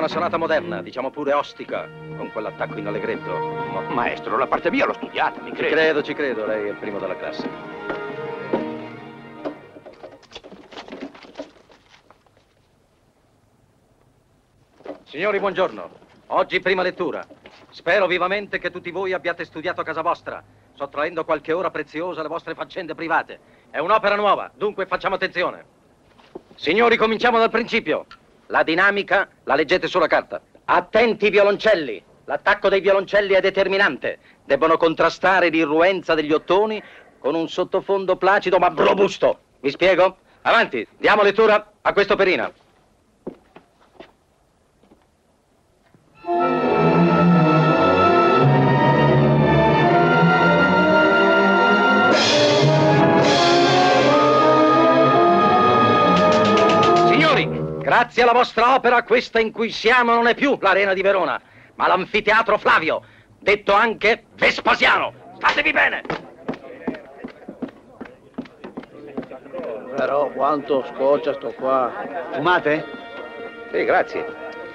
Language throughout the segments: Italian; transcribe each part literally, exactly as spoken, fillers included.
sonata moderna, diciamo pure ostica, con quell'attacco in allegretto. Ma, maestro, la parte mia l'ho studiata, mi Ci crede. credo, ci credo, lei è il primo della classe. Signori, buongiorno. Oggi prima lettura. Spero vivamente che tutti voi abbiate studiato a casa vostra, sottraendo qualche ora preziosa alle vostre faccende private. È un'opera nuova, dunque facciamo attenzione. Signori, cominciamo dal principio. La dinamica la leggete sulla carta. Attenti i violoncelli. L'attacco dei violoncelli è determinante. Debbono contrastare l'irruenza degli ottoni con un sottofondo placido ma robusto. Mi spiego? Avanti, diamo lettura a quest'operina. Grazie alla vostra opera, questa in cui siamo non è più l'Arena di Verona, ma l'Anfiteatro Flavio, detto anche Vespasiano. Statevi bene! Però quanto scoccia sto qua. Fumate? Sì, grazie.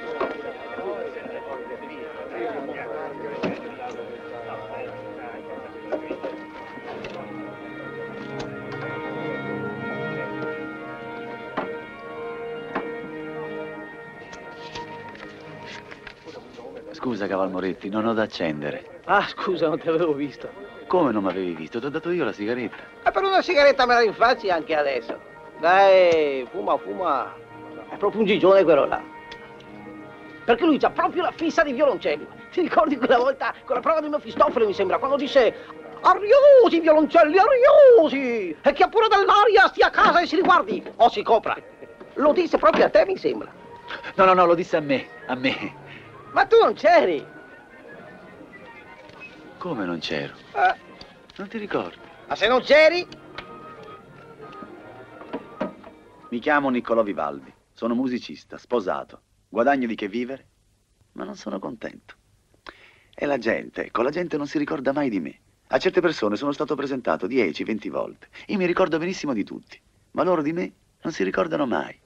Scusa, Cavalmoretti, non ho da accendere. Ah, scusa, non ti avevo visto. Come non mi avevi visto? Ti ho dato io la sigaretta. E per una sigaretta me la rinfacci anche adesso. Dai, fuma, fuma. È proprio un gigione quello là. Perché lui c'ha proprio la fissa dei violoncelli. Ti ricordi quella volta con la prova di Mefistofele, mi sembra, quando disse ariosi violoncelli, ariosi! E chi ha pure dell'aria stia a casa e si riguardi o si copra. Lo disse proprio a te, mi sembra. No, no, no, lo disse a me, a me. Ma tu non c'eri. Come non c'ero? Eh. Non ti ricordi? Ma se non c'eri? Mi chiamo Niccolò Vivaldi, sono musicista, sposato, guadagno di che vivere, ma non sono contento. E la gente, ecco, la gente non si ricorda mai di me. A certe persone sono stato presentato dieci, venti volte. Io mi ricordo benissimo di tutti, ma loro di me non si ricordano mai.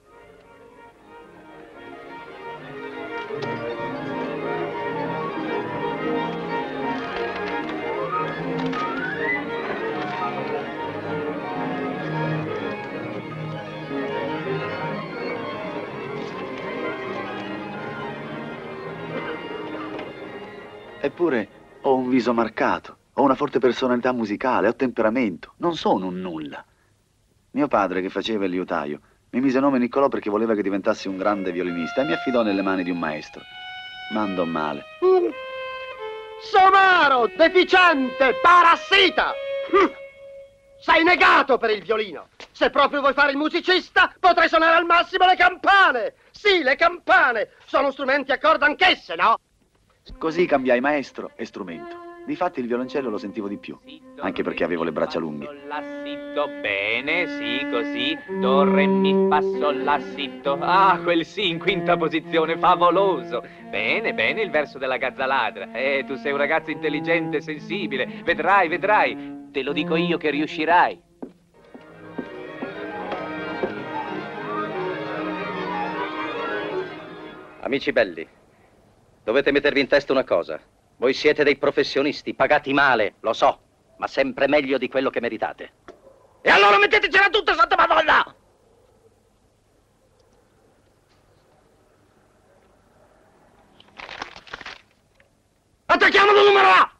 Eppure ho un viso marcato, ho una forte personalità musicale, ho temperamento, non sono un nulla. Mio padre, che faceva il liutaio, mi mise nome Niccolò perché voleva che diventassi un grande violinista e mi affidò nelle mani di un maestro. Ma andò male. Mm. Somaro, deficiente, parassita! Mm. Sei negato per il violino. Se proprio vuoi fare il musicista, potrai suonare al massimo le campane. Sì, le campane. Sono strumenti a corda anch'esse, no? Così cambiai maestro e strumento. Difatti il violoncello lo sentivo di più, anche perché avevo le braccia lunghe. La, si, do, bene, sì, così. Do, re, mi, fa, sol, la, si, do. Ah, quel sì in quinta posizione, favoloso. Bene, bene, il verso della gazzaladra. Eh, tu sei un ragazzo intelligente, sensibile. Vedrai, vedrai. Te lo dico io che riuscirai. Amici belli, dovete mettervi in testa una cosa. Voi siete dei professionisti, pagati male, lo so, ma sempre meglio di quello che meritate. E allora mettetecela tutta, santa Madonna! Attacchiamo il numero A!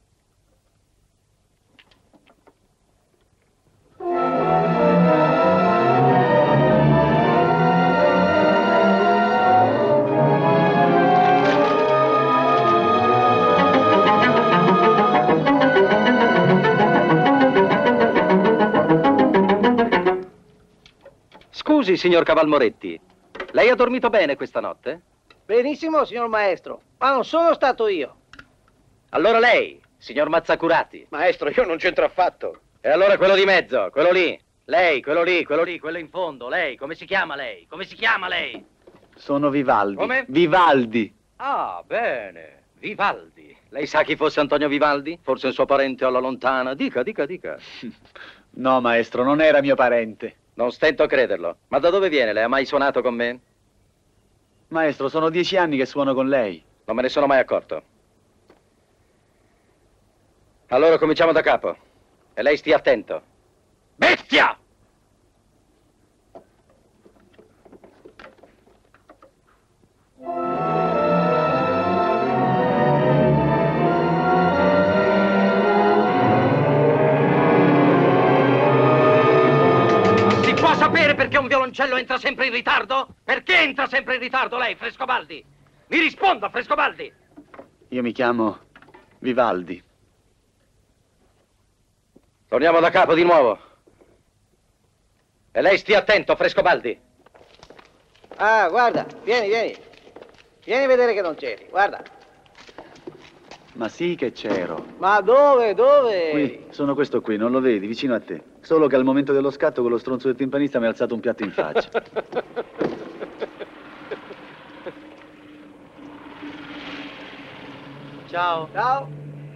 Scusi, signor Cavalmoretti, lei ha dormito bene questa notte? Benissimo, signor maestro, ma non sono stato io. Allora lei, signor Mazzacurati. Maestro, io non c'entro affatto. E allora quello di mezzo, quello lì. Lei, quello lì, quello lì, quello in fondo. Lei, come si chiama lei? Come si chiama lei? Sono Vivaldi. Come? Vivaldi. Ah, bene, Vivaldi. Lei sa chi fosse Antonio Vivaldi? Forse un suo parente alla lontana? Dica, dica, dica. No, maestro, non era mio parente. Non stento a crederlo. Ma da dove viene? Lei ha mai suonato con me? Maestro, sono dieci anni che suono con lei. Non me ne sono mai accorto. Allora cominciamo da capo. E lei stia attento. Bestia! Si può sapere perché un violoncello entra sempre in ritardo? Perché entra sempre in ritardo lei, Frescobaldi? Mi risponda, Frescobaldi! Io mi chiamo Vivaldi. Torniamo da capo di nuovo. E lei stia attento, Frescobaldi. Ah, guarda, vieni, vieni. Vieni a vedere che non c'eri, guarda. Ma sì che c'ero. Ma dove, dove? Qui, sono questo qui, non lo vedi, vicino a te. Solo che al momento dello scatto quello stronzo del timpanista mi ha alzato un piatto in faccia. Ciao. Ciao.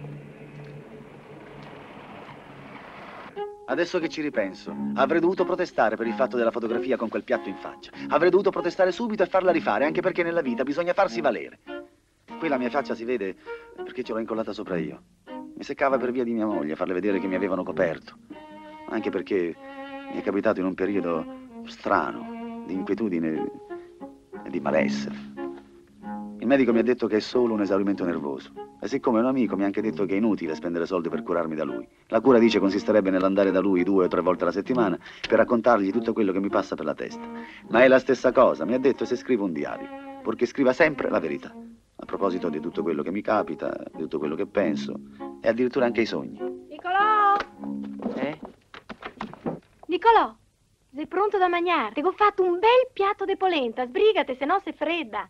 Adesso che ci ripenso, avrei dovuto protestare per il fatto della fotografia con quel piatto in faccia. Avrei dovuto protestare subito e farla rifare, anche perché nella vita bisogna farsi valere. Qui la mia faccia si vede perché ce l'ho incollata sopra io. Mi seccava per via di mia moglie, farle vedere che mi avevano coperto. Anche perché mi è capitato in un periodo strano, di inquietudine e di malessere. Il medico mi ha detto che è solo un esaurimento nervoso. E siccome è un amico mi ha anche detto che è inutile spendere soldi per curarmi da lui. La cura, dice, consisterebbe nell'andare da lui due o tre volte alla settimana per raccontargli tutto quello che mi passa per la testa. Ma è la stessa cosa, mi ha detto, se scrivo un diario, purché scriva sempre la verità. A proposito di tutto quello che mi capita, di tutto quello che penso e addirittura anche i sogni. Nicolò! Eh? Nicolò, sei pronto da mangiare? Ti ho fatto un bel piatto di polenta, sbrigate, se no sei fredda.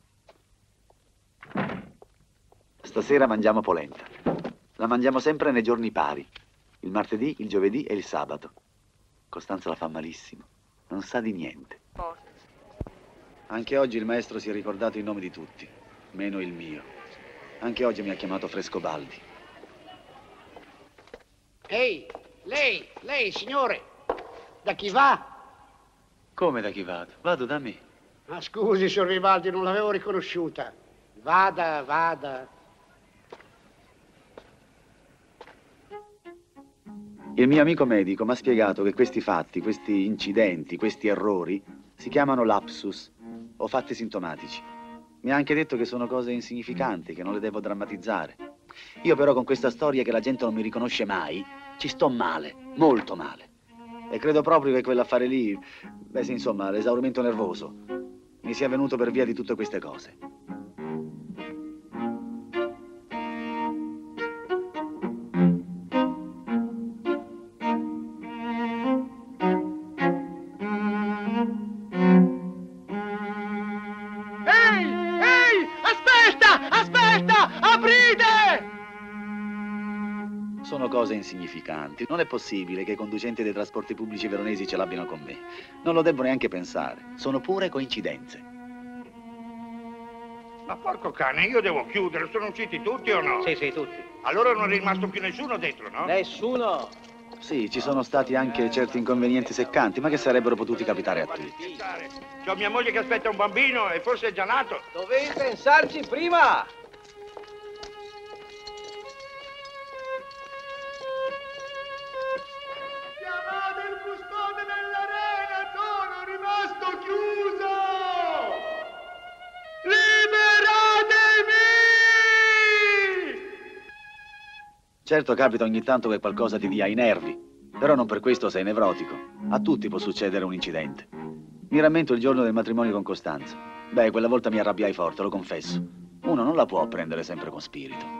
Stasera mangiamo polenta. La mangiamo sempre nei giorni pari. Il martedì, il giovedì e il sabato. Costanza la fa malissimo. Non sa di niente. Anche oggi il maestro si è ricordato i nomi di tutti, meno il mio. Anche oggi mi ha chiamato Frescobaldi. Ehi, lei, lei, signore, da chi va? Come da chi vado? Vado da me. Ah, scusi, signor Vivaldi, non l'avevo riconosciuta. Vada, vada. Il mio amico medico mi ha spiegato che questi fatti, questi incidenti, questi errori si chiamano lapsus o fatti sintomatici. Mi ha anche detto che sono cose insignificanti, che non le devo drammatizzare. Io però con questa storia che la gente non mi riconosce mai, ci sto male, molto male. E credo proprio che quell'affare lì, beh sì, insomma, l'esaurimento nervoso, mi sia venuto per via di tutte queste cose. Sono cose insignificanti. Non è possibile che i conducenti dei trasporti pubblici veronesi ce l'abbiano con me. Non lo devo neanche pensare. Sono pure coincidenze. Ma porco cane, io devo chiudere. Sono usciti tutti o no? Sì, sì, tutti. Allora non è rimasto più nessuno dentro, no? Nessuno. Sì, ci sono stati anche certi inconvenienti seccanti, ma che sarebbero potuti capitare a tutti. C'ho mia moglie che aspetta un bambino e forse è già nato. Dovevi pensarci prima. Chiamate il custode dell'arena, sono rimasto chiuso! Liberatemi! Certo, capita ogni tanto che qualcosa ti dia i nervi, però non per questo sei nevrotico. A tutti può succedere un incidente. Mi rammento il giorno del matrimonio con Costanza. Beh, quella volta mi arrabbiai forte, lo confesso. Uno non la può prendere sempre con spirito.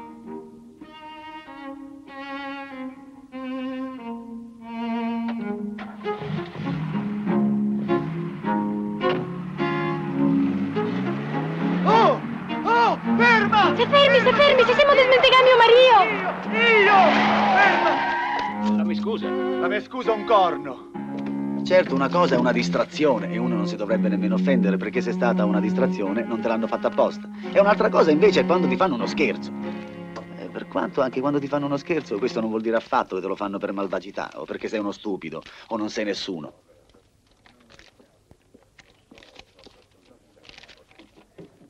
Oh! Oh! Ferma! Se fermi, se fermi, se siamo dismenticati mio Mario! Io! Ferma! La mi scusa. La mia scusa un corno. Certo, una cosa è una distrazione e uno non si dovrebbe nemmeno offendere perché se è stata una distrazione non te l'hanno fatta apposta. E un'altra cosa invece è quando ti fanno uno scherzo. E per quanto anche quando ti fanno uno scherzo, questo non vuol dire affatto che te lo fanno per malvagità o perché sei uno stupido o non sei nessuno.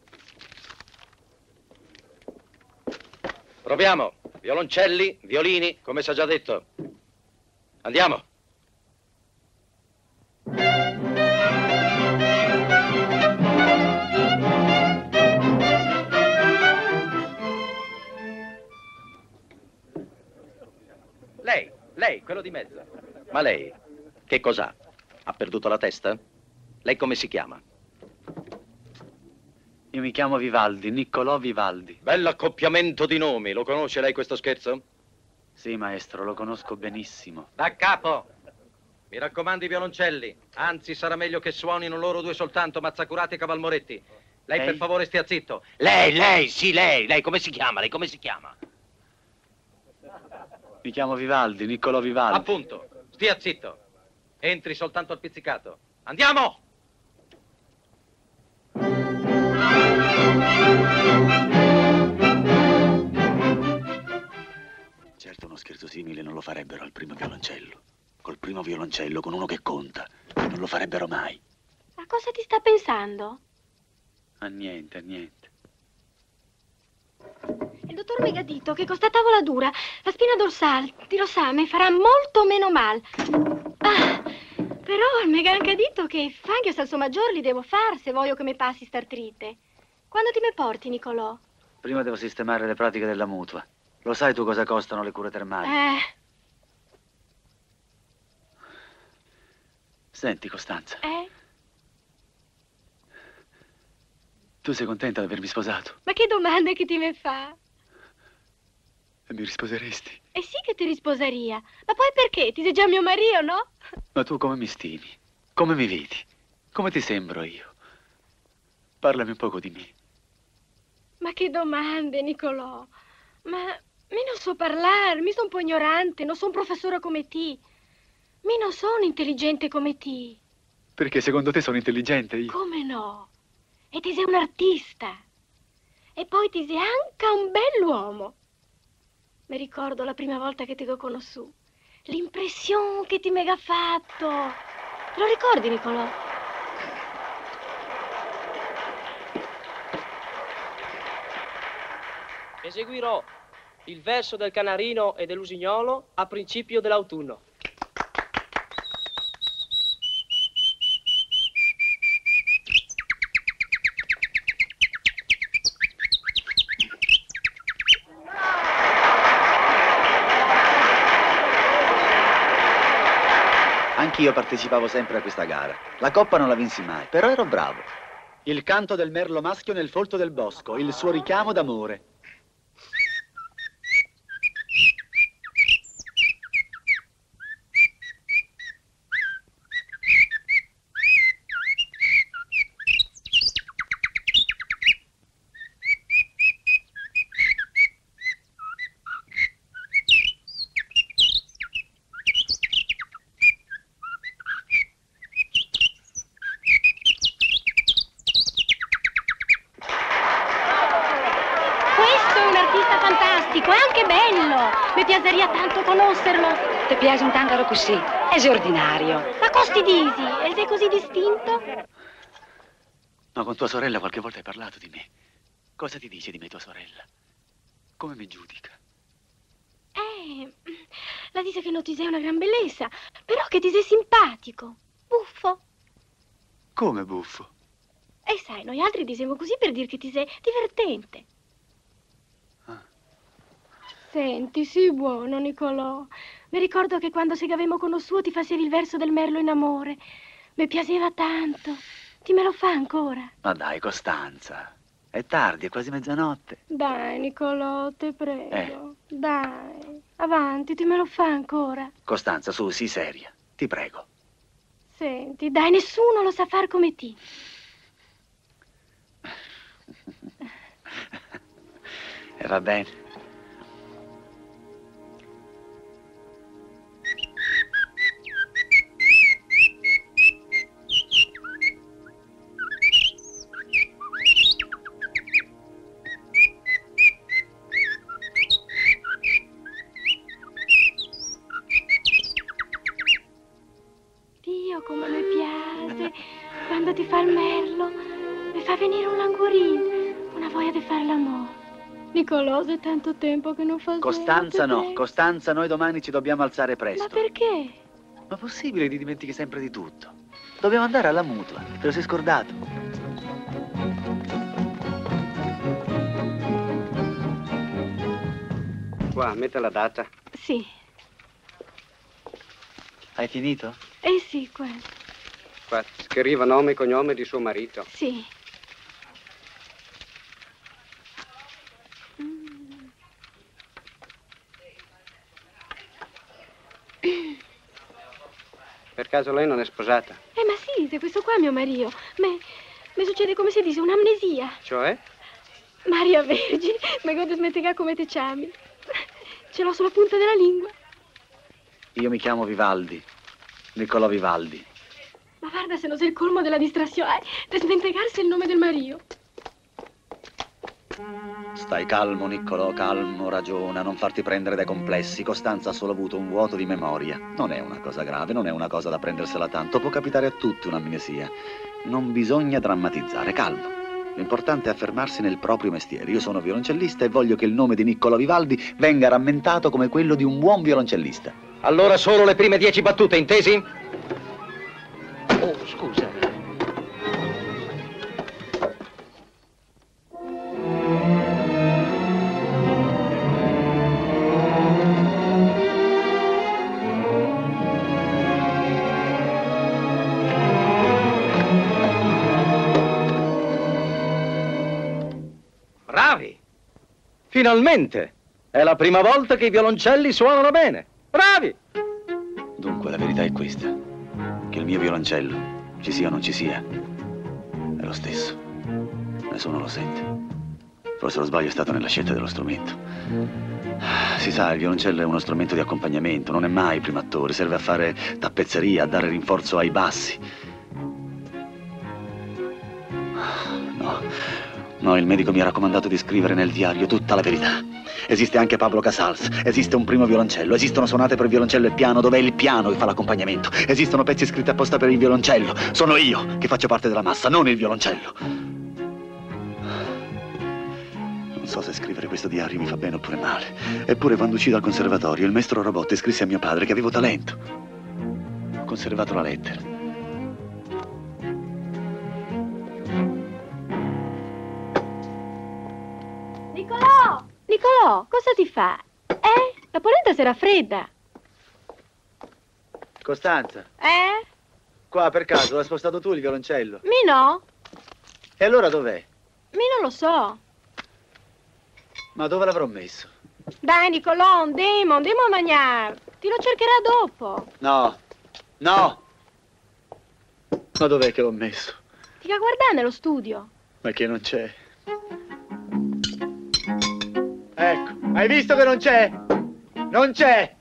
Proviamo. Violoncelli, violini, come si è già detto. Andiamo. Lei, lei, quello di mezzo. Ma lei, che cos'ha? Ha perduto la testa? Lei come si chiama? Io mi chiamo Vivaldi, Niccolò Vivaldi. Bell'accoppiamento di nomi. Lo conosce lei questo scherzo? Sì, maestro, lo conosco benissimo. Da capo. Mi raccomando i violoncelli. Anzi, sarà meglio che suonino loro due soltanto, Mazzacurati e Cavalmoretti. Lei, Lei? per favore, stia zitto. Lei, lei, sì, lei. Lei come si chiama? Lei come si chiama? Mi chiamo Vivaldi, Niccolò Vivaldi. Appunto. Stia zitto. Entri soltanto al pizzicato. Andiamo! Certo, uno scherzo simile non lo farebbero al primo violoncello. Col primo violoncello, con uno che conta. Non lo farebbero mai. A cosa ti sta pensando? A niente, a niente. Il dottor mi ha detto che con sta tavola dura la spina dorsale di Rossame farà molto meno mal. Ah, però mi ha anche detto che anche il salso maggiore li devo fare se voglio che mi passi startrite. Quando ti me porti, Niccolò? Prima devo sistemare le pratiche della mutua. Lo sai tu cosa costano le cure termali? Eh, Senti, Costanza, eh? tu sei contenta di avermi sposato? Ma che domande che ti me fa? E mi risposeresti? Eh sì che ti risposeria. Ma poi perché? Ti sei già mio marito, no? Ma tu come mi stimi? Come mi vedi? Come ti sembro io? Parlami un poco di me. Ma che domande, Niccolò. Ma mi non so parlare, mi sono un po' ignorante, non sono un professore come te. Mi non sono intelligente come te. Perché secondo te sono intelligente io? Come no? E ti sei un artista. E poi ti sei anche un bell'uomo. Mi ricordo la prima volta che ti ho conosciuto. L'impressione che ti mi ha fatto. Te lo ricordi, Niccolò? Eseguirò il verso del canarino e dell'usignolo a principio dell'autunno. Anch'io partecipavo sempre a questa gara. La coppa non la vinsi mai, però ero bravo. Il canto del merlo maschio nel folto del bosco, il suo richiamo d'amore. Mi piaceria tanto conoscerlo. Ti piace un tangaro così? È ordinario. Ma costi disi? E sei così distinto? Ma con tua sorella qualche volta hai parlato di me. Cosa ti dice di me tua sorella? Come mi giudica? Eh, la dice che non ti sei una gran bellezza, però che ti sei simpatico, buffo. Come buffo? E sai, noi altri diciamo così per dire che ti sei divertente. Senti, sii buono, Niccolò. Mi ricordo che quando si avevamo conosciuto ti facevi il verso del merlo in amore. Mi piaceva tanto. Ti me lo fa ancora? Ma dai, Costanza. È tardi, è quasi mezzanotte. Dai, Niccolò, te prego. Eh. Dai, avanti, ti me lo fa ancora. Costanza, su, sii seria. Ti prego. Senti, dai, nessuno lo sa far come te. E va bene. Come mi piace quando ti fa il merlo, mi fa venire un languorino, una voglia di fare l'amore. Nicolò, è tanto tempo che non fa Costanza no, Costanza, noi domani ci dobbiamo alzare presto. Ma perché? Ma possibile ti dimentichi sempre di tutto? Dobbiamo andare alla mutua, te lo sei scordato? Qua, metta la data. Sì. Hai finito? Eh sì, qua. Qua, scriva nome e cognome di suo marito. Sì. Per caso lei non è sposata? Eh, ma sì, se questo qua è mio marito. Me, me succede come si dice, un'amnesia. Cioè? Maria Vergine, ma guarda smetterà come te chiami. Ce l'ho sulla punta della lingua. Io mi chiamo Vivaldi, Niccolò Vivaldi. Ma guarda se non sei il colmo della distrazione, per dimenticarsi il nome del marito. Stai calmo, Niccolò, calmo, ragiona, non farti prendere dai complessi. Costanza ha solo avuto un vuoto di memoria. Non è una cosa grave, non è una cosa da prendersela tanto. Può capitare a tutti un'amnesia. Non bisogna drammatizzare, calmo. L'importante è affermarsi nel proprio mestiere. Io sono violoncellista e voglio che il nome di Niccolò Vivaldi venga rammentato come quello di un buon violoncellista. Allora solo le prime dieci battute, intesi? Oh, scusa. Bravi! Finalmente! È la prima volta che i violoncelli suonano bene. Bravi! Dunque, la verità è questa. Che il mio violoncello, ci sia o non ci sia, è lo stesso. Nessuno lo sente. Forse lo sbaglio è stato nella scelta dello strumento. Si sa, il violoncello è uno strumento di accompagnamento, non è mai primo attore, serve a fare tappezzeria, a dare rinforzo ai bassi. No, no, il medico mi ha raccomandato di scrivere nel diario tutta la verità. Esiste anche Pablo Casals, esiste un primo violoncello, esistono sonate per violoncello e piano dove è il piano che fa l'accompagnamento, esistono pezzi scritti apposta per il violoncello. Sono io che faccio parte della massa, non il violoncello. Non so se scrivere questo diario mi fa bene oppure male. Eppure quando uscì dal conservatorio il maestro Robotti scrisse a mio padre che avevo talento. Ho conservato la lettera. Nicolò! Nicolò, cosa ti fa? Eh? La polenta si raffredda. Costanza, Eh? qua per caso l'hai spostato tu il violoncello? Mi no? E allora dov'è? Mi non lo so. Ma dove l'avrò messo? Dai, Nicolò, andiamo, andiamo a mangiare. Ti lo cercherà dopo. No, no! Ma dov'è che l'ho messo? Ti va a guardare nello studio. Ma che non c'è? Ecco, hai visto che non c'è? Non c'è!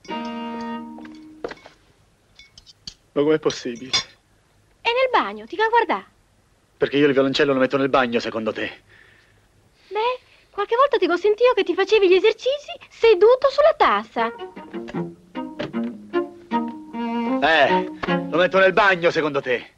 Ma com'è possibile? È nel bagno, ti va a guardare. Perché io il violoncello lo metto nel bagno, secondo te? Beh, qualche volta ti ho sentito che ti facevi gli esercizi seduto sulla tassa. Eh, lo metto nel bagno, secondo te?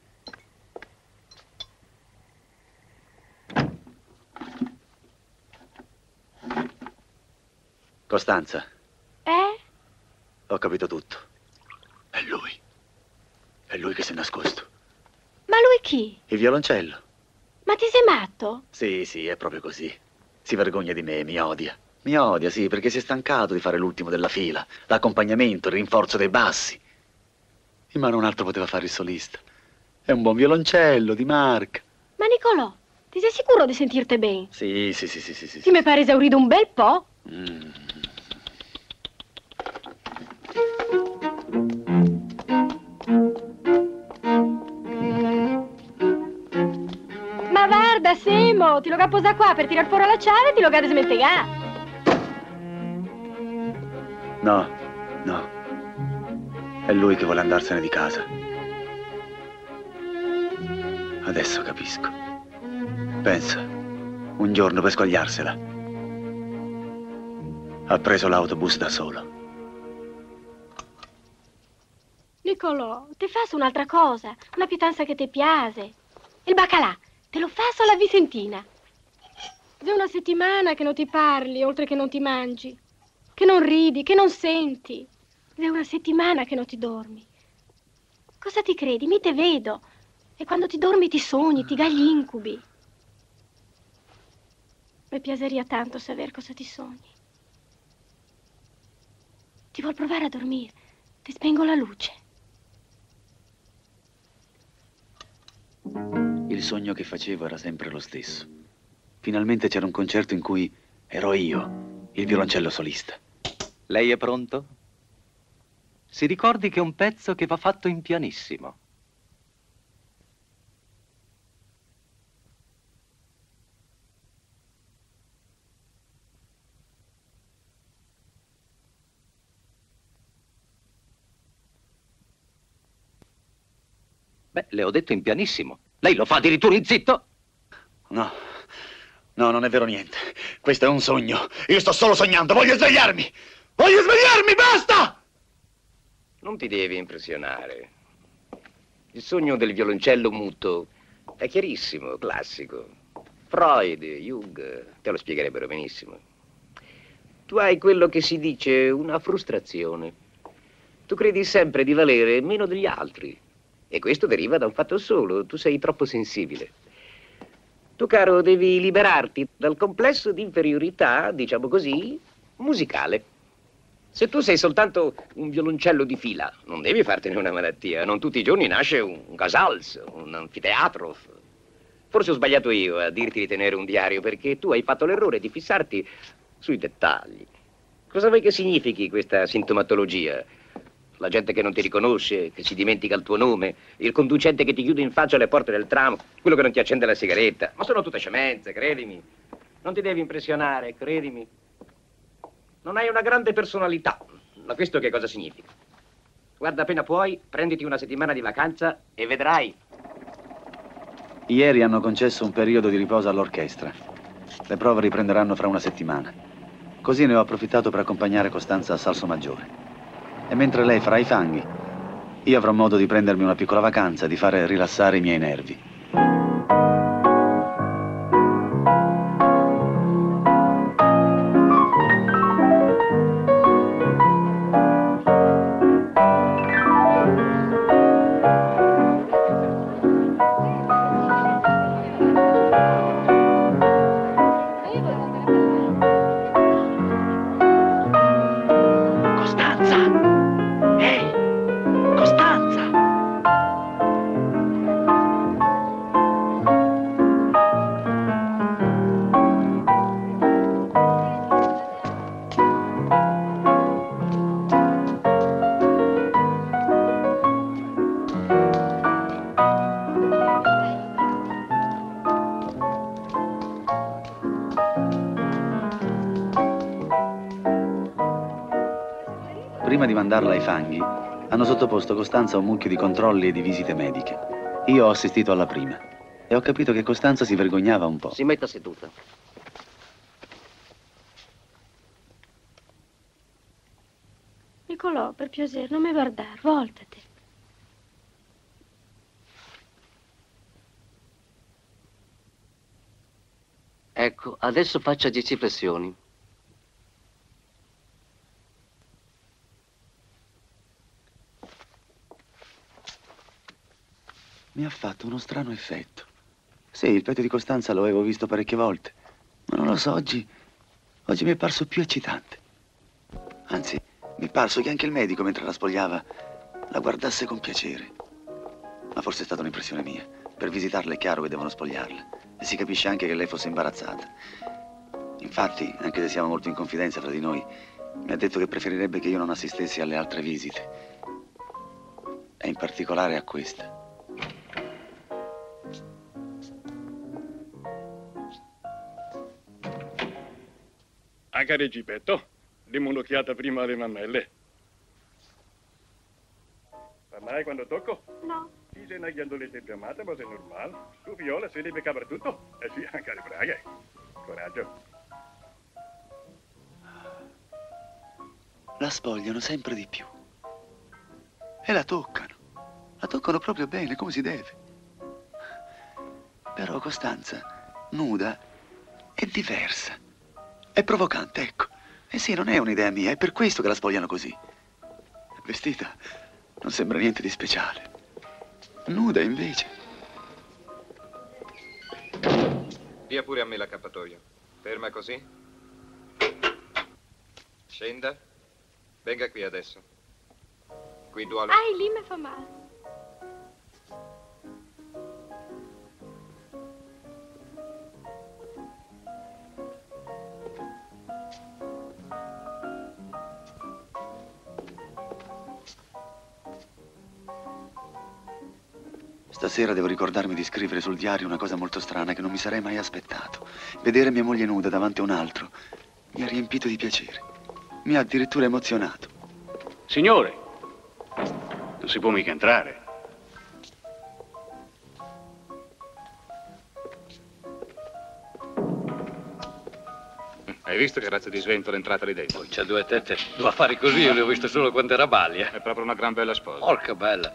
Costanza. Eh? Ho capito tutto. È lui. È lui che si è nascosto. Ma lui chi? Il violoncello. Ma ti sei matto? Sì, sì, è proprio così. Si vergogna di me, mi odia. Mi odia, sì, perché si è stancato di fare l'ultimo della fila. L'accompagnamento, il rinforzo dei bassi. Ma non altro poteva fare il solista. È un buon violoncello, di marca. Ma Nicolò, ti sei sicuro di sentirti bene? Sì, sì, sì, sì, sì. sì. Ti mi pare esaurito un bel po'. Mm. Ma guarda, Semo, ti lo capposa qua per tirar fuori la chiave e ti lo cade smettegà. No, no. È lui che vuole andarsene di casa. Adesso capisco. Pensa, un giorno per squagliarsela ha preso l'autobus da solo. Nicolò, ti faccio un'altra cosa, una pietanza che ti piace. Il baccalà, te lo faccio alla vicentina. È una settimana che non ti parli, oltre che non ti mangi, che non ridi, che non senti. È una settimana che non ti dormi. Cosa ti credi? Mi te vedo. E quando ti dormi ti sogni, ti dai gli incubi. Mi piaceria tanto saper cosa ti sogni. Ti vuol provare a dormire? Ti spengo la luce. Il sogno che facevo era sempre lo stesso. Finalmente c'era un concerto in cui ero io, il violoncello solista. Lei è pronto? Si ricordi che è un pezzo che va fatto in pianissimo. Beh, le ho detto in pianissimo. Lei lo fa addirittura in zitto? No, no, non è vero niente. Questo è un sogno. Io sto solo sognando, voglio svegliarmi! Voglio svegliarmi, basta! Non ti devi impressionare. Il sogno del violoncello muto è chiarissimo, classico. Freud, Jung te lo spiegherebbero benissimo. Tu hai quello che si dice una frustrazione. Tu credi sempre di valere meno degli altri. E questo deriva da un fatto solo, tu sei troppo sensibile. Tu, caro, devi liberarti dal complesso di inferiorità, diciamo così, musicale. Se tu sei soltanto un violoncello di fila, non devi fartene una malattia. Non tutti i giorni nasce un Casals, un anfiteatro. Forse ho sbagliato io a dirti di tenere un diario, perché tu hai fatto l'errore di fissarti sui dettagli. Cosa vuoi che significhi questa sintomatologia? La gente che non ti riconosce, che si dimentica il tuo nome, il conducente che ti chiude in faccia le porte del tram, quello che non ti accende la sigaretta. Ma sono tutte scemenze, credimi. Non ti devi impressionare, credimi. Non hai una grande personalità. Ma questo che cosa significa? Guarda, appena puoi, prenditi una settimana di vacanza e vedrai. Ieri hanno concesso un periodo di riposo all'orchestra. Le prove riprenderanno fra una settimana. Così ne ho approfittato per accompagnare Costanza a Salso Maggiore. E mentre lei farà i fanghi, io avrò modo di prendermi una piccola vacanza, di fare rilassare i miei nervi. Prima di mandarla ai fanghi, hanno sottoposto Costanza a un mucchio di controlli e di visite mediche. Io ho assistito alla prima e ho capito che Costanza si vergognava un po'. Si metta seduta. Nicolò, per piacere, non mi guardare, voltati. Ecco, adesso faccia dieci flessioni. Mi ha fatto uno strano effetto. Sì, il petto di Costanza lo avevo visto parecchie volte, ma non lo so, oggi, oggi mi è parso più eccitante. Anzi, mi è parso che anche il medico, mentre la spogliava, la guardasse con piacere. Ma forse è stata un'impressione mia. Per visitarla è chiaro che devono spogliarla. E si capisce anche che lei fosse imbarazzata. Infatti, anche se siamo molto in confidenza fra di noi, mi ha detto che preferirebbe che io non assistessi alle altre visite. E in particolare a questa. Anche Regipetto, dimmi un'occhiata prima alle mammelle. Ma mai quando tocco? No. Sì, sei una ghiandoletta infiammata, ma sei normale. Su, Viola, si deve cavare tutto. Eh sì, anche le braghe. Coraggio. La spogliano sempre di più. E la toccano. La toccano proprio bene, come si deve. Però Costanza, nuda, è diversa. È provocante, ecco. Eh sì, non è un'idea mia, è per questo che la spogliano così. Vestita non sembra niente di speciale. Nuda, invece. Dia pure a me l'accappatoio. Ferma così. Scenda. Venga qui adesso. Qui duole. Ai, lì mi fa male. Stasera devo ricordarmi di scrivere sul diario una cosa molto strana che non mi sarei mai aspettato. Vedere mia moglie nuda davanti a un altro mi ha riempito di piacere. Mi ha addirittura emozionato. Signore, non si può mica entrare. Hai visto che razza di svento l'entrata lì dentro? C'ha due tette, due affari così, io le ho viste solo quando era baglia. È proprio una gran bella sposa. Porca bella.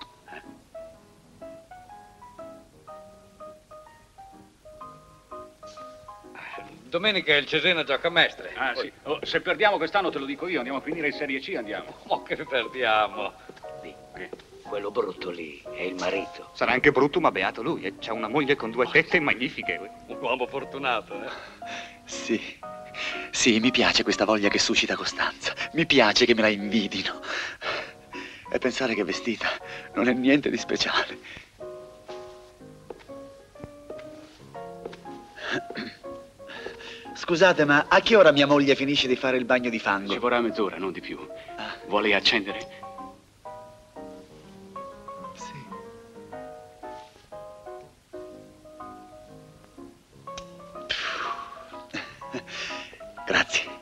Domenica il Cesena gioca mestre. Ah, sì. Oh, se perdiamo quest'anno te lo dico io, andiamo a finire in Serie C, andiamo. Ma che perdiamo? Lì, quello brutto lì è il marito. Sarà anche brutto, ma beato lui. Eh. C'ha una moglie con due tette magnifiche. Un uomo fortunato, eh? Sì, sì, mi piace questa voglia che suscita Costanza. Mi piace che me la invidino. E pensare che vestita non è niente di speciale. Scusate, ma a che ora mia moglie finisce di fare il bagno di fango? Ci vorrà mezz'ora, non di più. Ah. Vuole accendere? Sì. Grazie.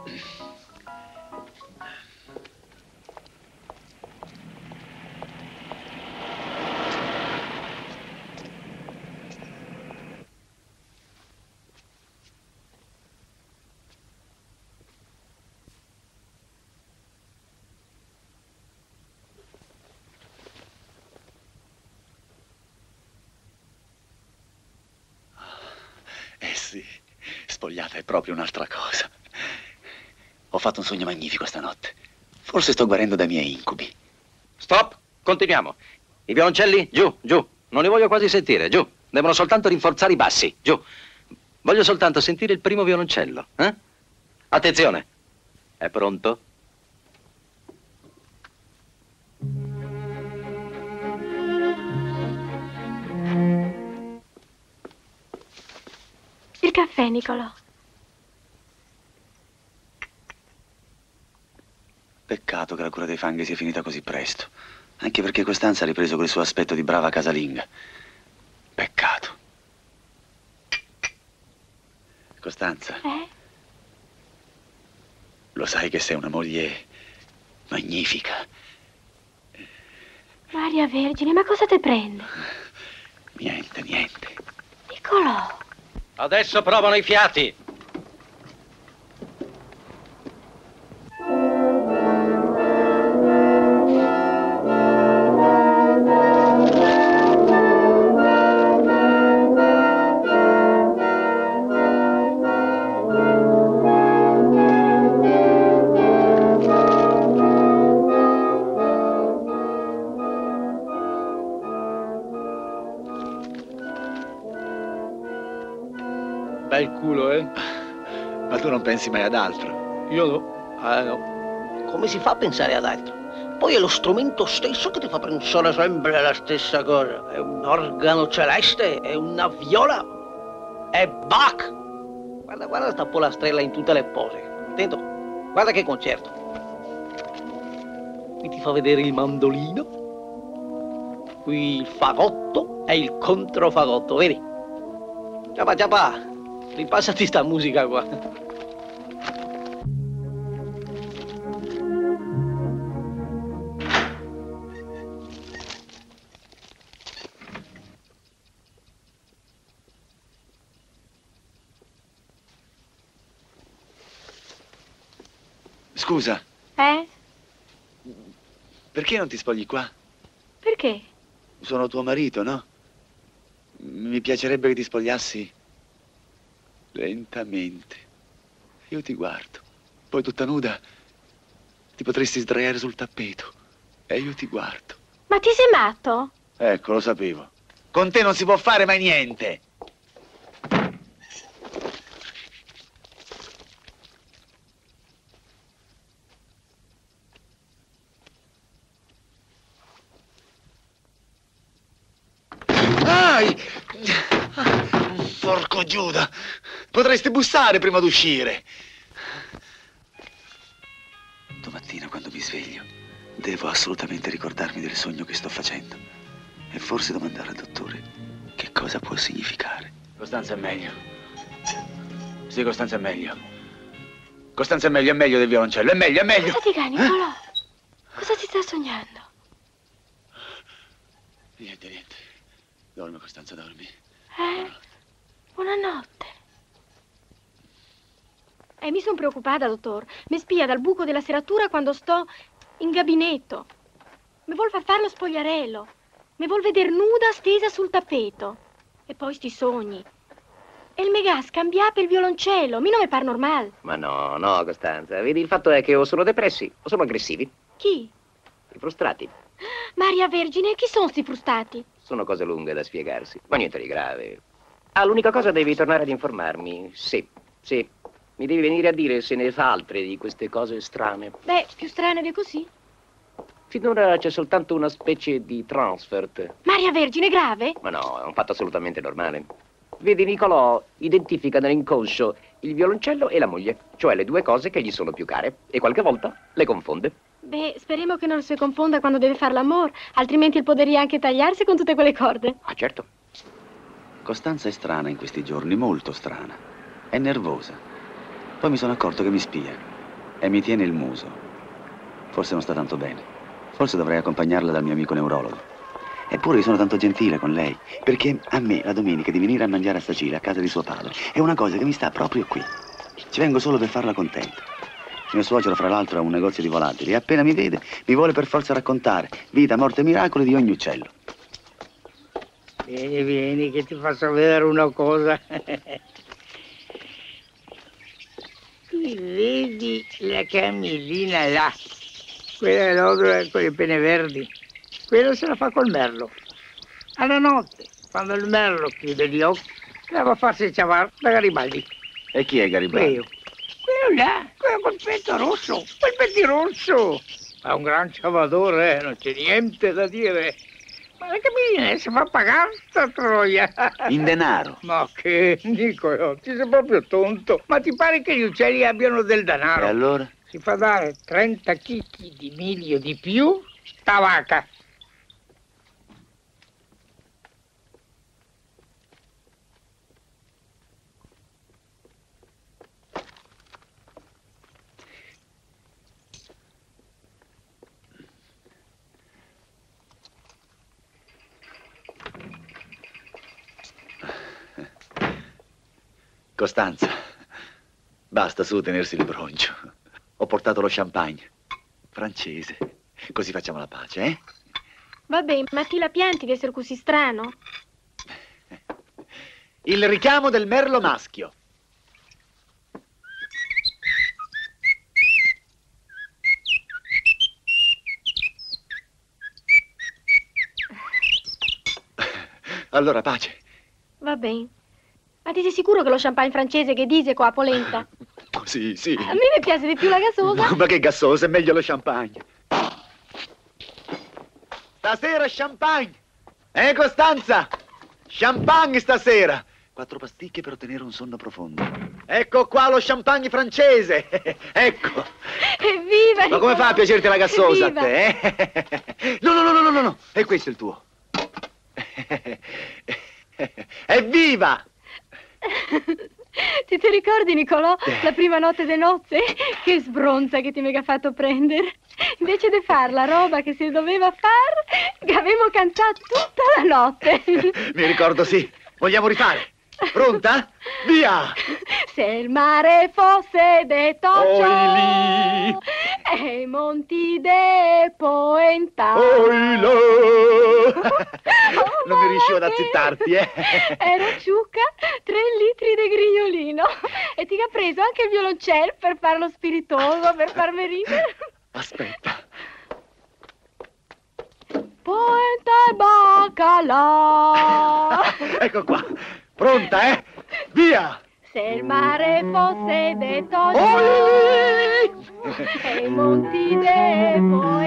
Eh sì, spogliata è proprio un'altra cosa. Ho fatto un sogno magnifico stanotte. Forse sto guarendo dai miei incubi. Stop, continuiamo. I violoncelli, giù, giù. Non li voglio quasi sentire, giù. Devono soltanto rinforzare i bassi, giù. Voglio soltanto sentire il primo violoncello, eh? Attenzione. È pronto? Il caffè, Nicolò. Peccato che la cura dei fanghi sia finita così presto. Anche perché Costanza ha ripreso quel suo aspetto di brava casalinga. Peccato. Costanza. Eh? Lo sai che sei una moglie magnifica. Maria Vergine, ma cosa te prende? Niente, niente. Nicolò. Adesso provano i fiati. Bel culo, eh? Ma tu non pensi mai ad altro? Io no. Ah, no. Come si fa a pensare ad altro? Poi è lo strumento stesso che ti fa pensare sempre alla stessa cosa. È un organo celeste, è una viola. È Bach. Guarda, guarda sta polastrella in tutte le pose. Attento, guarda che concerto. Qui ti fa vedere il mandolino. Qui il fagotto e il controfagotto, vedi? Ciapa, ciapa. Ripassati sta musica qua. Scusa, Eh? perché non ti spogli qua? Perché? Sono tuo marito, no? Mi piacerebbe che ti spogliassi Lentamente. Io ti guardo. Poi tutta nuda ti potresti sdraiare sul tappeto. E io ti guardo. Ma ti sei matto? Ecco, lo sapevo. Con te non si può fare mai niente. Ai! Porco Giuda! Potresti bussare prima d'uscire. Domattina, quando mi sveglio, devo assolutamente ricordarmi del sogno che sto facendo. E forse domandare al dottore che cosa può significare. Costanza è meglio. Sì, Costanza è meglio. Costanza è meglio, è meglio del violoncello, è meglio, è meglio. Cosa ti dica, Nicolò? Cosa ti sta sognando? Niente, niente. Dormi, Costanza, dormi. Eh? Buonanotte. Eh, mi sono preoccupata, dottor. Mi spia dal buco della serratura quando sto in gabinetto. Mi vuol far fare lo spogliarello. Mi vuol vedere nuda stesa sul tappeto. E poi sti sogni. E il megas cambia per il violoncello. Mi non mi par normale. Ma no, no, Costanza. Vedi, il fatto è che o sono depressi o sono aggressivi. Chi? I frustrati. Maria Vergine, chi sono sti frustrati? Sono cose lunghe da spiegarsi, ma niente di grave. Ah, l'unica cosa devi tornare ad informarmi. Sì, sì. Mi devi venire a dire se ne fa altre di queste cose strane. Beh, più strane di così. Finora c'è soltanto una specie di transfert. Maria Vergine, grave? Ma no, è un fatto assolutamente normale. Vedi, Nicolò identifica nell'inconscio il violoncello e la moglie, cioè le due cose che gli sono più care, e qualche volta le confonde. Beh, speriamo che non si confonda quando deve fare l'amore, altrimenti il poderia anche tagliarsi con tutte quelle corde. Ah, certo. Costanza è strana in questi giorni, molto strana. È nervosa. Poi mi sono accorto che mi spia e mi tiene il muso. Forse non sta tanto bene. Forse dovrei accompagnarla dal mio amico neurologo. Eppure io sono tanto gentile con lei, perché a me la domenica di venire a mangiare a Sacile, a casa di suo padre, è una cosa che mi sta proprio qui. Ci vengo solo per farla contenta. Mio suocero, fra l'altro, ha un negozio di volatili e appena mi vede mi vuole per forza raccontare vita, morte e miracoli di ogni uccello. Vieni, vieni, che ti faccio vedere una cosa. Qui vedi la camillina là, quella è l'odore con le pene verdi. Quella se la fa col merlo. Alla notte, quando il merlo chiude gli occhi, la va a farsi ciavar da Garibaldi. E chi è Garibaldi? Quello. Quello là, quello col petto rosso, quel pettirosso. È un gran ciavadore, eh? Non c'è niente da dire. Ma la camillina si fa pagare sta troia. In denaro? Ma che, Nicolo, ti sei proprio tonto. Ma ti pare che gli uccelli abbiano del denaro? E allora? Si fa dare trenta chicchi di miglio di più sta vacca. Costanza, basta su tenersi il broncio. Ho portato lo champagne francese, così facciamo la pace, eh? Va bene, ma ti la pianti di essere così strano? Il richiamo del merlo maschio. Allora, pace. Va bene. Ma ti sei sicuro che lo champagne francese che dice con la polenta? Sì, sì. A me mi piace di più la gassosa. Ma che gassosa, è meglio lo champagne. Stasera champagne. Eh, Costanza? Champagne stasera. Quattro pasticche per ottenere un sonno profondo. Ecco qua lo champagne francese. Ecco. Evviva! Ma come fa a piacerti la gassosa Evviva. a te, eh? No, no, no, no, no, no, no. E questo è il tuo. Evviva! Ti ti ricordi, Nicolò, la prima notte de nozze? Che sbronza che ti mi ha fatto prendere. Invece di far la roba che si doveva fare, che avevo cantato tutta la notte. Mi ricordo, sì. Vogliamo rifare? Pronta? Via! Se il mare fosse de Toccio Oili. e i monti de Poenta. Oilo! Non mi riuscivo ad azzittarti, eh? Ero ciucca tre litri di grigliolino. E ti ha preso anche il violoncello per farlo spiritoso, per farmi ridere. Aspetta. Polenta e baccalà. Ecco qua. Pronta, eh? Via! Se il mare fosse detto già e i monti devo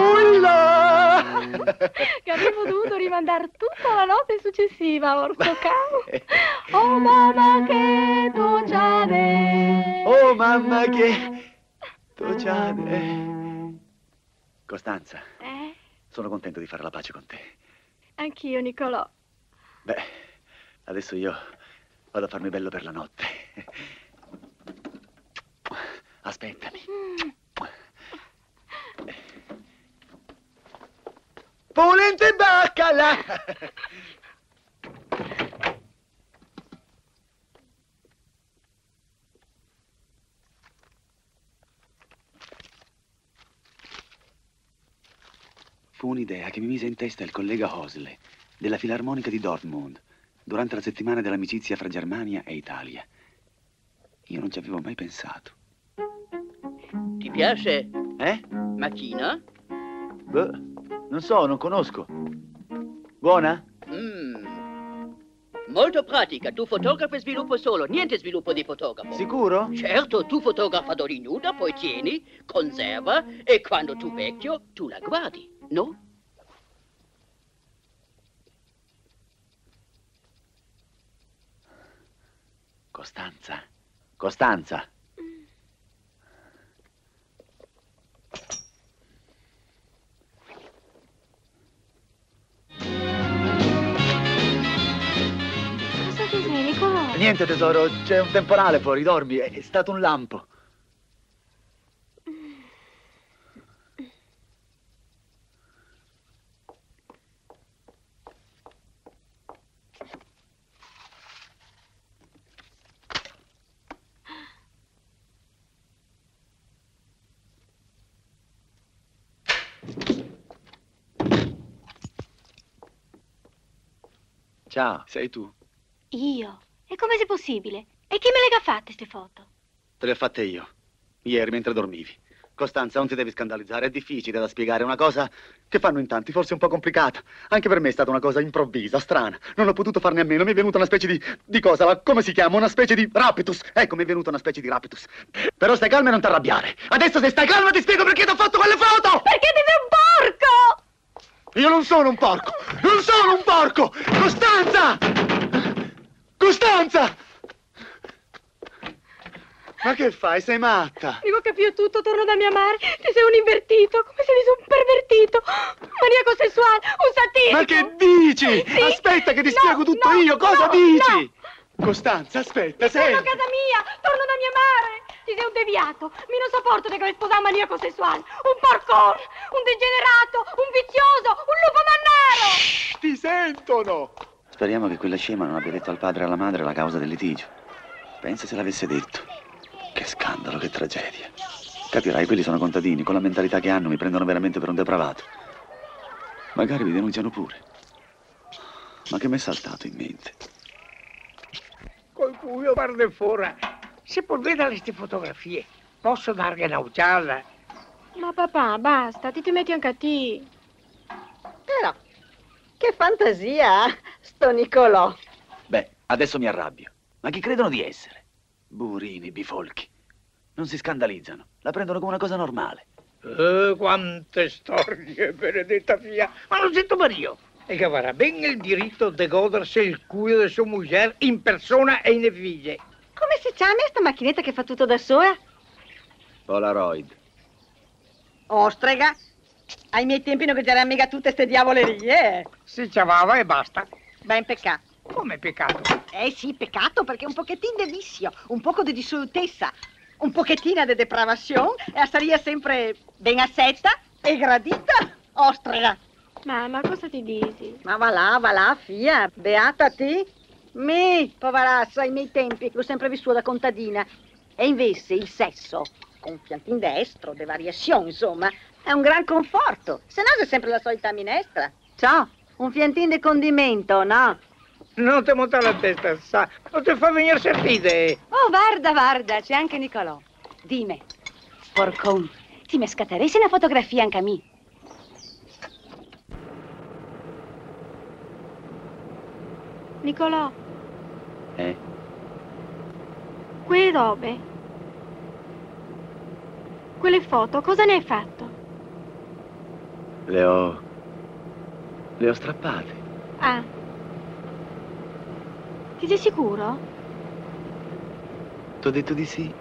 che avremmo dovuto rimandare tutta la notte successiva, orco cavo. Oh mamma che dolciade. Oh mamma che dolciade. Costanza, Eh? sono contento di fare la pace con te. Anch'io, Nicolò. Beh, adesso io vado a farmi bello per la notte. Aspettami. Mm. Polenta e baccalà! Fu un'idea che mi mise in testa il collega Hosley della Filarmonica di Dortmund durante la settimana dell'amicizia fra Germania e Italia. Io non ci avevo mai pensato. Ti piace? Eh? Macchina? Beh, non so, non conosco. Buona? Mm. Molto pratica, tu fotografi e sviluppo solo, niente sviluppo di fotografo. Sicuro? Certo, tu fotografa d'ori nuda, poi tieni, conserva e quando tu vecchio, tu la guardi, no? Costanza? Costanza? Cosa ti sei, Nicolò? Niente tesoro, c'è un temporale fuori, dormi, è stato un lampo. Ciao, sei tu? Io? E come sei possibile? E chi me le ha fatte ste foto? Te le ho fatte io, ieri mentre dormivi. Costanza, non ti devi scandalizzare, è difficile da spiegare, è una cosa che fanno in tanti, forse un po' complicata. Anche per me è stata una cosa improvvisa, strana. Non ho potuto farne a meno, mi è venuta una specie di... di cosa? La- come si chiama? Una specie di rapitus. Ecco, mi è venuta una specie di rapitus. Però stai calma e non ti arrabbiare. Adesso se stai calma ti spiego perché ti ho fatto quelle foto! Perché ti sei un porco! Io non sono un porco! Non sono un porco! Costanza! Costanza! Ma che fai? Sei matta? Dico capito tutto, torno da mia madre. Ti sei un invertito, come se fosse un pervertito. Maniaco sessuale, un satirico. Ma che dici? Sì. Aspetta che ti No, spiego tutto no, io, cosa no, dici? Costanza, aspetta, Torno senti. a casa mia, torno da mia madre. Ti sei un deviato. Mi non sopporto che vuoi sposare un maniaco sessuale. Un porcone, un degenerato, un vizioso, un lupo mannaro. Ti sentono! Speriamo che quella scema non abbia detto al padre e alla madre la causa del litigio. Pensa se l'avesse detto. Che scandalo, che tragedia. Capirai, quelli sono contadini, con la mentalità che hanno mi prendono veramente per un depravato. Magari mi denunciano pure. Ma che mi è saltato in mente? Qualcuno guarda fuori. Se può vedere queste fotografie, posso dargli un'occhiata? Ma papà, basta, ti ti metti anche a te. Però, che fantasia, sto Nicolò. Beh, adesso mi arrabbio. Ma chi credono di essere? Burini, bifolchi. Non si scandalizzano, la prendono come una cosa normale. Eh, quante storie, benedetta mia. Ma lo sento per io. E che avrà ben il diritto di godersi il culo di sua moglie in persona e in effigie. Come si chiama questa macchinetta che fa tutto da sola? Polaroid. Ostrega. Ai miei tempi non c'erano mica tutte ste diavolerie. eh. Si chiamava e basta. Ben peccato. Come peccato? Eh sì, peccato, perché un pochettino di vizio, un poco di dissolutezza, un pochettino di depravazione e sarebbe sempre ben assetta e gradita, ostrega. Mamma, cosa ti dici? Ma va là, va là, fia, beata te. Me, poverazza, ai miei tempi l'ho sempre vissuto da contadina. E invece il sesso, con fiantin destro, de variazioni, insomma, è un gran conforto. Se no è sempre la solita minestra. Ciao, un fiantin di condimento, no? Non ti monta la testa, sa. Non ti fa venire sentite. Oh, guarda, guarda, c'è anche Nicolò. Dime, porcón, ti me scatteresti una fotografia anche a me? Nicolò, Eh? quelle robe, quelle foto, cosa ne hai fatto? Le ho... le ho strappate. Ah, ti sei sicuro? T'ho detto di sì.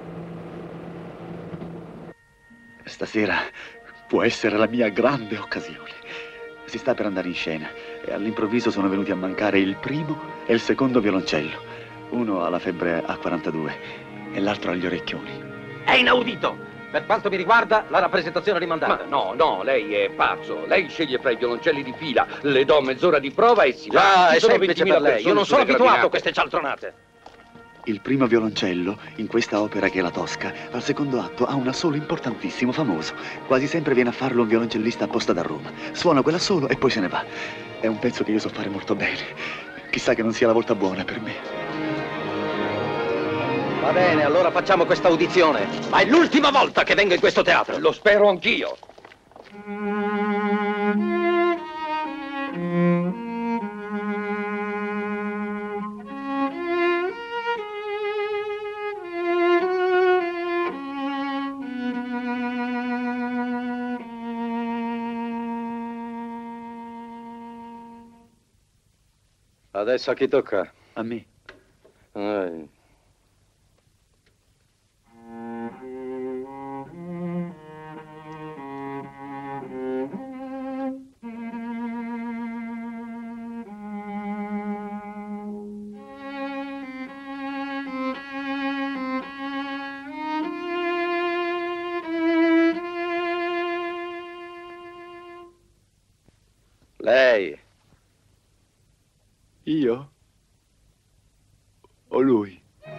Stasera può essere la mia grande occasione. Si sta per andare in scena e all'improvviso sono venuti a mancare il primo e il secondo violoncello. Uno ha la febbre A quarantadue e l'altro ha gli orecchioni. È inaudito! Per quanto mi riguarda, la rappresentazione è rimandata. Ma no, no, lei è pazzo. Lei sceglie fra i violoncelli di fila, le do mezz'ora di prova e si va. Già, Ci è sono semplice ventimila per lei. Io non sono persone sulle abituato a gradinate. queste cialtronate. Il primo violoncello, in questa opera che è la Tosca, al secondo atto ha un assolo importantissimo, famoso. Quasi sempre viene a farlo un violoncellista apposta da Roma. Suona quell'assolo e poi se ne va. È un pezzo che io so fare molto bene. Chissà che non sia la volta buona per me. Va bene, allora facciamo questa audizione. Ma è l'ultima volta che vengo in questo teatro. Lo spero anch'io. Adesso a chi tocca? A me. Eh. Lei. Io? O lui?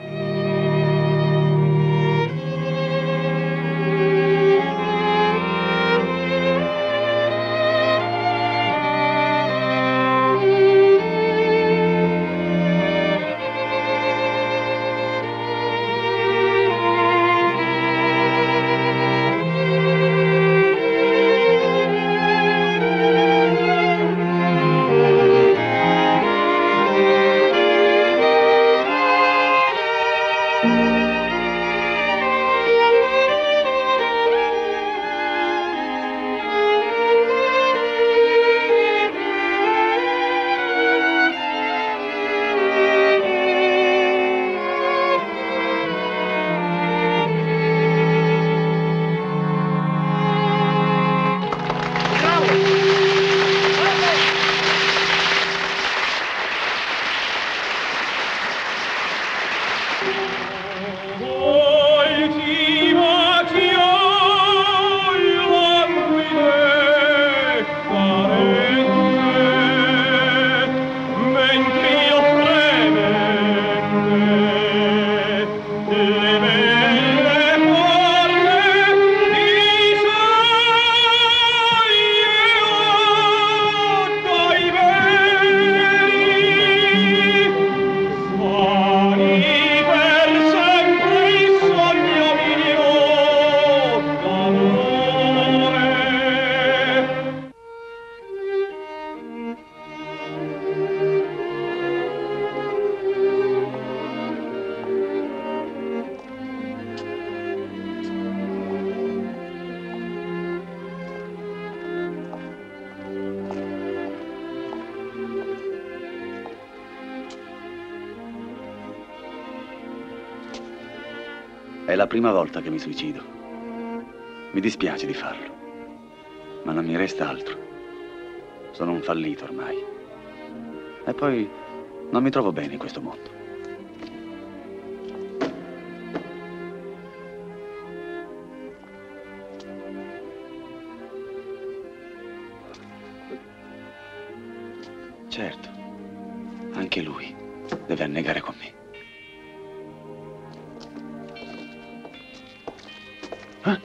È la prima volta che mi suicido. Mi dispiace di farlo, ma non mi resta altro. Sono un fallito ormai. E poi non mi trovo bene in questo mondo. Certo, anche lui deve annegare con me. Ah.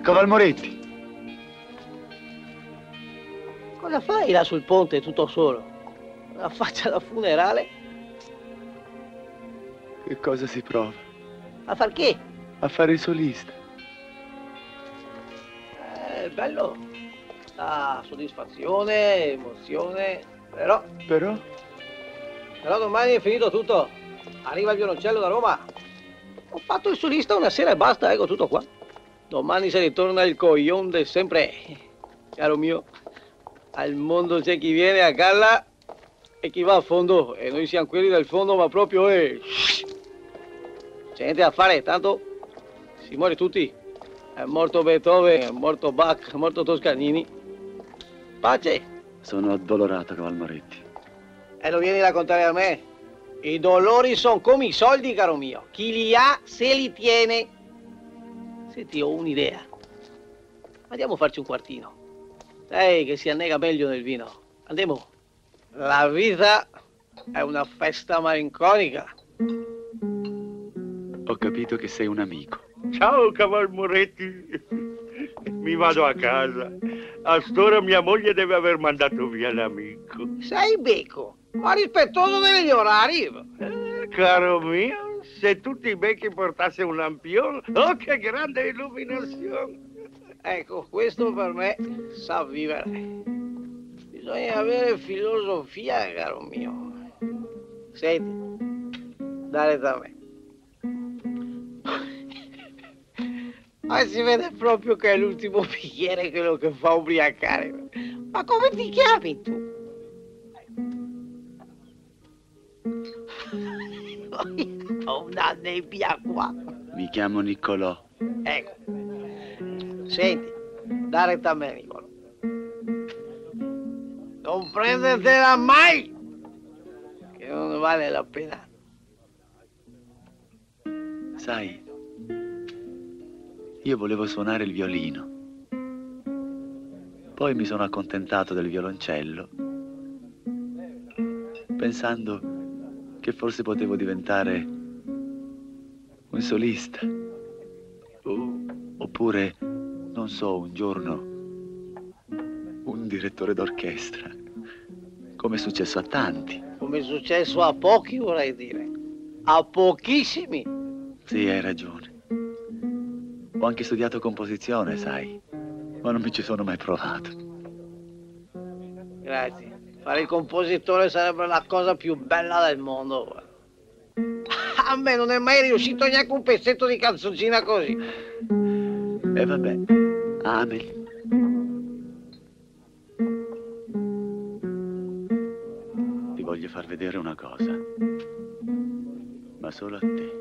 Cavalmoretti. Cosa fai là sul ponte tutto solo? Una faccia da funerale? Che cosa si prova? A far che? A fare il solista. È bello. Ah, soddisfazione, emozione. Però... Però? Però domani è finito tutto. Arriva il violoncello da Roma. Ho fatto il solista una sera e basta, ecco tutto qua. Domani se ritorna il coglion de sempre. Caro mio, al mondo c'è chi viene a galla e chi va a fondo. E noi siamo quelli del fondo, ma proprio è... C'è niente da fare, tanto si muore tutti. È morto Beethoven, è morto Bach, è morto Toscanini. Pace. Sono addolorato, Cavalmoretti. E lo vieni a raccontare a me? I dolori sono come i soldi, caro mio. Chi li ha, se li tiene. Senti, ho un'idea. Andiamo a farci un quartino. Sai che si annega meglio nel vino. Andiamo. La vita è una festa malinconica. Ho capito che sei un amico. Ciao, Cavalmoretti. Mi vado a casa. A st'ora mia moglie deve aver mandato via l'amico. Sei becco, ma rispettoso degli orari. Eh, caro mio, se tutti i becchi portassero un lampione, oh che grande illuminazione. Ecco, questo per me sa vivere. Bisogna avere filosofia, caro mio. Senti, dare da me. Ma si vede proprio che è l'ultimo bicchiere quello che fa ubriacare. Ma come ti chiami tu? Ho una nebbia qua. Mi chiamo Niccolò. Ecco. Senti, dare a me, Niccolò. Non prendetela mai! Che non vale la pena. Sai, io volevo suonare il violino. Poi mi sono accontentato del violoncello, pensando che forse potevo diventare un solista. Oppure, non so, un giorno, un direttore d'orchestra, come è successo a tanti. Come è successo a pochi, vorrei dire. A pochissimi. Sì, hai ragione. Ho anche studiato composizione, sai, ma non mi ci sono mai provato. Grazie. Fare il compositore sarebbe la cosa più bella del mondo. A me non è mai riuscito neanche un pezzetto di canzoncina così. E vabbè, amen. Ti voglio far vedere una cosa, ma solo a te.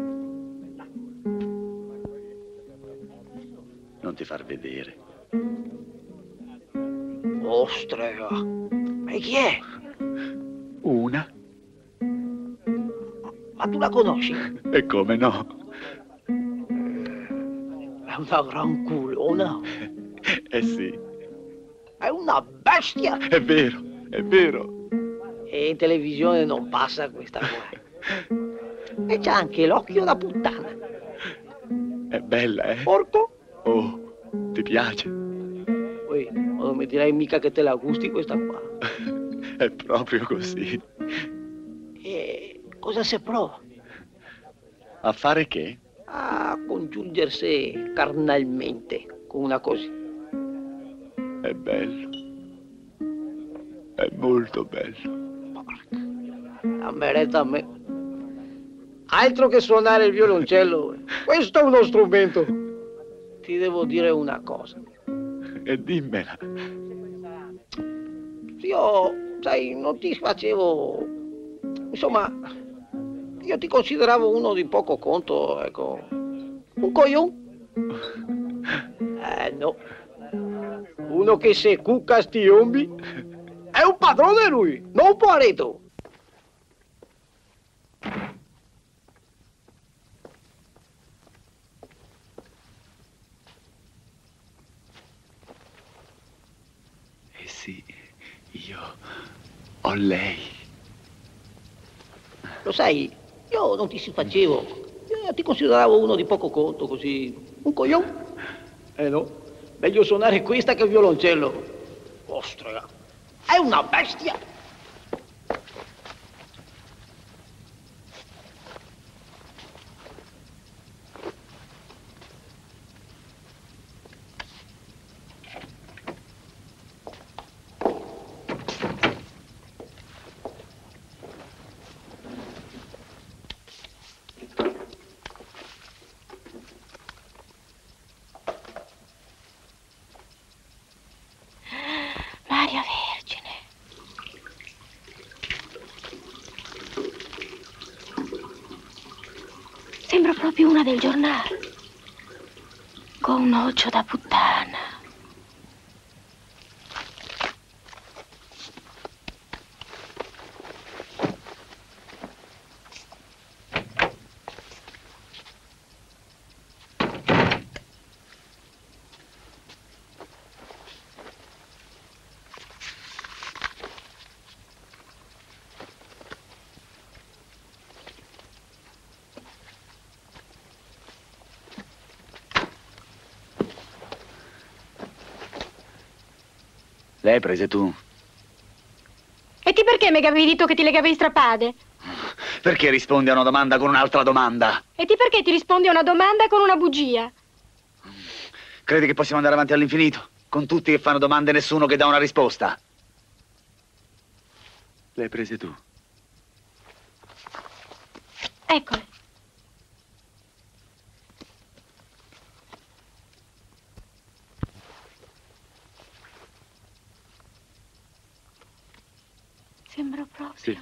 Non ti far vedere. Ostrega. E chi è? Una. Ma tu la conosci? E come no? È una gran culona. Eh sì. È una bestia. È vero, è vero. E in televisione non passa questa qua. E c'ha anche l'occhio da puttana. È bella, eh? Porco? Oh, ti piace? Poi, non mi direi mica che te la gusti questa qua. È proprio così. E cosa si prova? A fare che? A congiungersi carnalmente con una così. È bello. È molto bello. A merita a me. Altro che suonare il violoncello. Questo è uno strumento. Ti devo dire una cosa. E dimmela. Io, sai, non ti facevo... Insomma, io ti consideravo uno di poco conto, ecco. Un coglion. Eh, no. Uno che se cucca sti ombi è un padrone lui, non un poveretto. Sì, io ho lei. Lo sai, io non ti si facevo. Io ti consideravo uno di poco conto, così. Un coglion. Eh no, meglio suonare questa che il violoncello. Ostra, è una bestia! Maria Vergine. Sembra proprio una del giornale. Con un occhio da puttana. Le hai prese tu? E ti perché mi avevi detto che ti legavi strappate? Perché rispondi a una domanda con un'altra domanda? E ti perché ti rispondi a una domanda con una bugia? Credi che possiamo andare avanti all'infinito? Con tutti che fanno domande e nessuno che dà una risposta? Le hai prese tu? Eccole. Sembra proprio. Sì.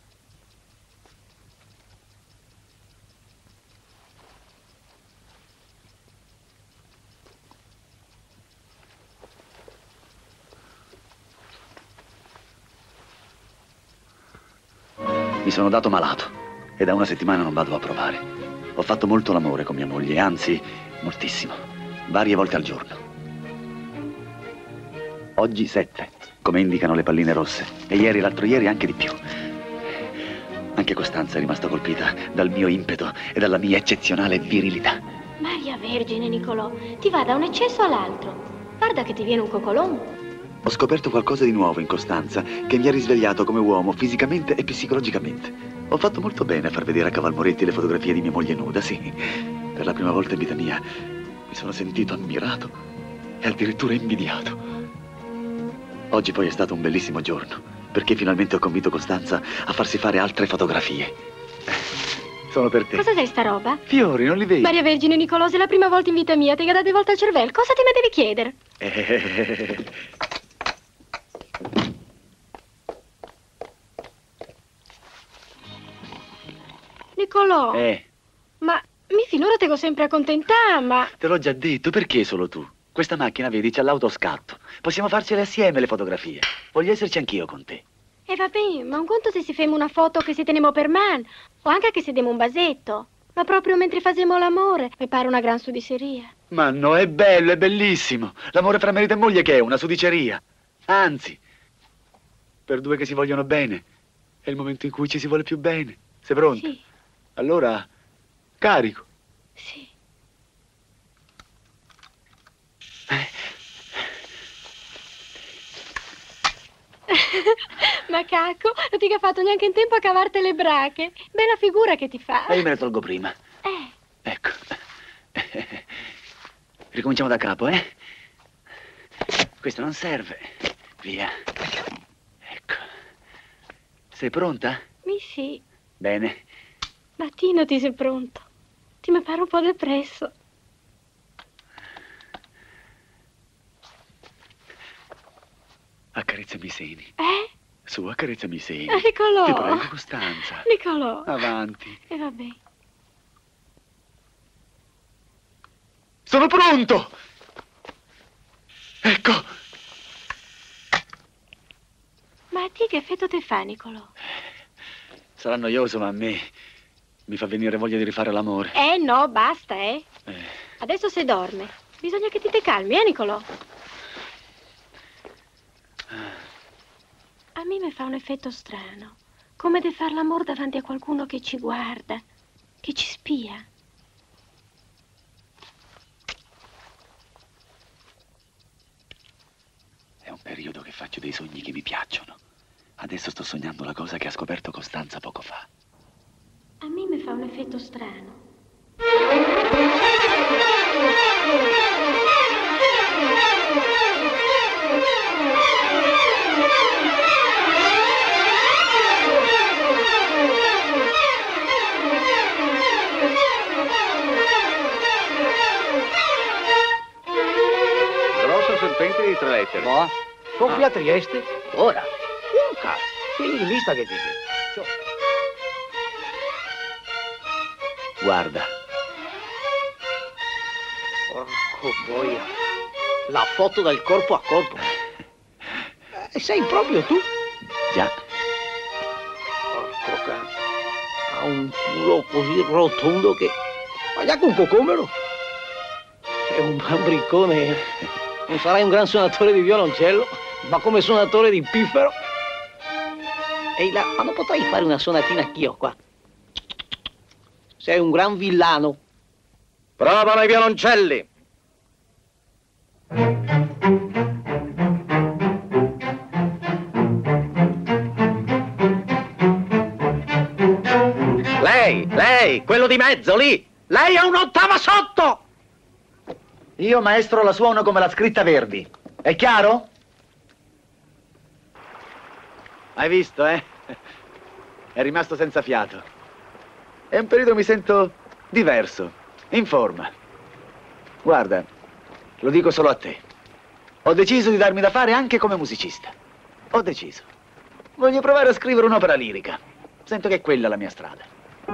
Mi sono dato malato e da una settimana non vado a provare. Ho fatto molto l'amore con mia moglie, anzi, moltissimo, varie volte al giorno. Oggi sette, come indicano le palline rosse, e ieri e l'altro ieri anche di più. Anche Costanza è rimasta colpita dal mio impeto e dalla mia eccezionale virilità. Maria Vergine, Nicolò, ti va da un eccesso all'altro. Guarda che ti viene un coccolon. Ho scoperto qualcosa di nuovo in Costanza che mi ha risvegliato come uomo fisicamente e psicologicamente. Ho fatto molto bene a far vedere a Caval Moretti le fotografie di mia moglie nuda, sì. Per la prima volta in vita mia mi sono sentito ammirato e addirittura invidiato. Oggi poi è stato un bellissimo giorno, perché finalmente ho convinto Costanza a farsi fare altre fotografie. Sono per te. Cosa sei sta roba? Fiori, non li vedi? Maria Vergine, Nicolò, se è la prima volta in vita mia ti ha dato volta al cervello, cosa ti me devi chiedere? Eh... Nicolò, Eh, ma mi finora te go sempre a contentare, ma... te l'ho già detto, perché solo tu? Questa macchina, vedi, c'ha l'autoscatto. Possiamo farcele assieme le fotografie. Voglio esserci anch'io con te. E va bene, ma un conto se si femo una foto che si tenemo per man, o anche che si demo un basetto. Ma proprio mentre facemo l'amore, mi pare una gran sudiceria. Ma no, è bello, è bellissimo. L'amore fra marito e moglie che è una sudiceria. Anzi, per due che si vogliono bene, è il momento in cui ci si vuole più bene. Sei pronta? Sì. Allora, carico. Sì. Ma cacco, non ti ha fatto neanche in tempo a cavarti le brache. Bella figura che ti fa. E io me ne tolgo prima. Eh. Ecco. Ricominciamo da capo, eh? Questo non serve. Via. Ecco. Sei pronta? Mi sì. Bene. Mattino ti sei pronto. Ti mi pare un po' depresso. Accarezzami i seni. Eh? Su, accarezzami i seni. Ah, Nicolò. Ti prego, Costanza. Nicolò. Avanti. E vabbè. Sono pronto! Ecco. Ma a te che effetto te fa, Nicolò? Sarà noioso, ma a me mi fa venire voglia di rifare l'amore. Eh no, basta, eh. Eh. Adesso se dorme. Bisogna che ti te calmi, eh, Nicolò? A me mi fa un effetto strano. Come di far l'amore davanti a qualcuno che ci guarda, che ci spia. periodo che faccio dei sogni che mi piacciono. Adesso sto sognando la cosa che ha scoperto Costanza poco fa. A me mi fa un effetto strano. Grossa serpente di tre lettere. No? Con qui a Trieste? Ora? Un cazzo. Tieni in lista che dice. Cioè. Guarda. Porco boia. La foto del corpo a corpo. E sei proprio tu? Già. Porco cane. Ha un culo così rotondo che... Ma già con cocomero. È un bambricone. Non sarai un gran suonatore di violoncello, ma come suonatore di piffero. Ehi là, ma non potrei fare una sonatina anch'io qua? Sei un gran villano. Provano i violoncelli. Lei, lei, quello di mezzo, lì. Lei è un'ottava sotto. Io, maestro, la suono come la scritta Verdi. È chiaro? Hai visto, eh? È rimasto senza fiato. È un periodo mi sento diverso, in forma. Guarda, lo dico solo a te. Ho deciso di darmi da fare anche come musicista. Ho deciso. Voglio provare a scrivere un'opera lirica. Sento che è quella la mia strada.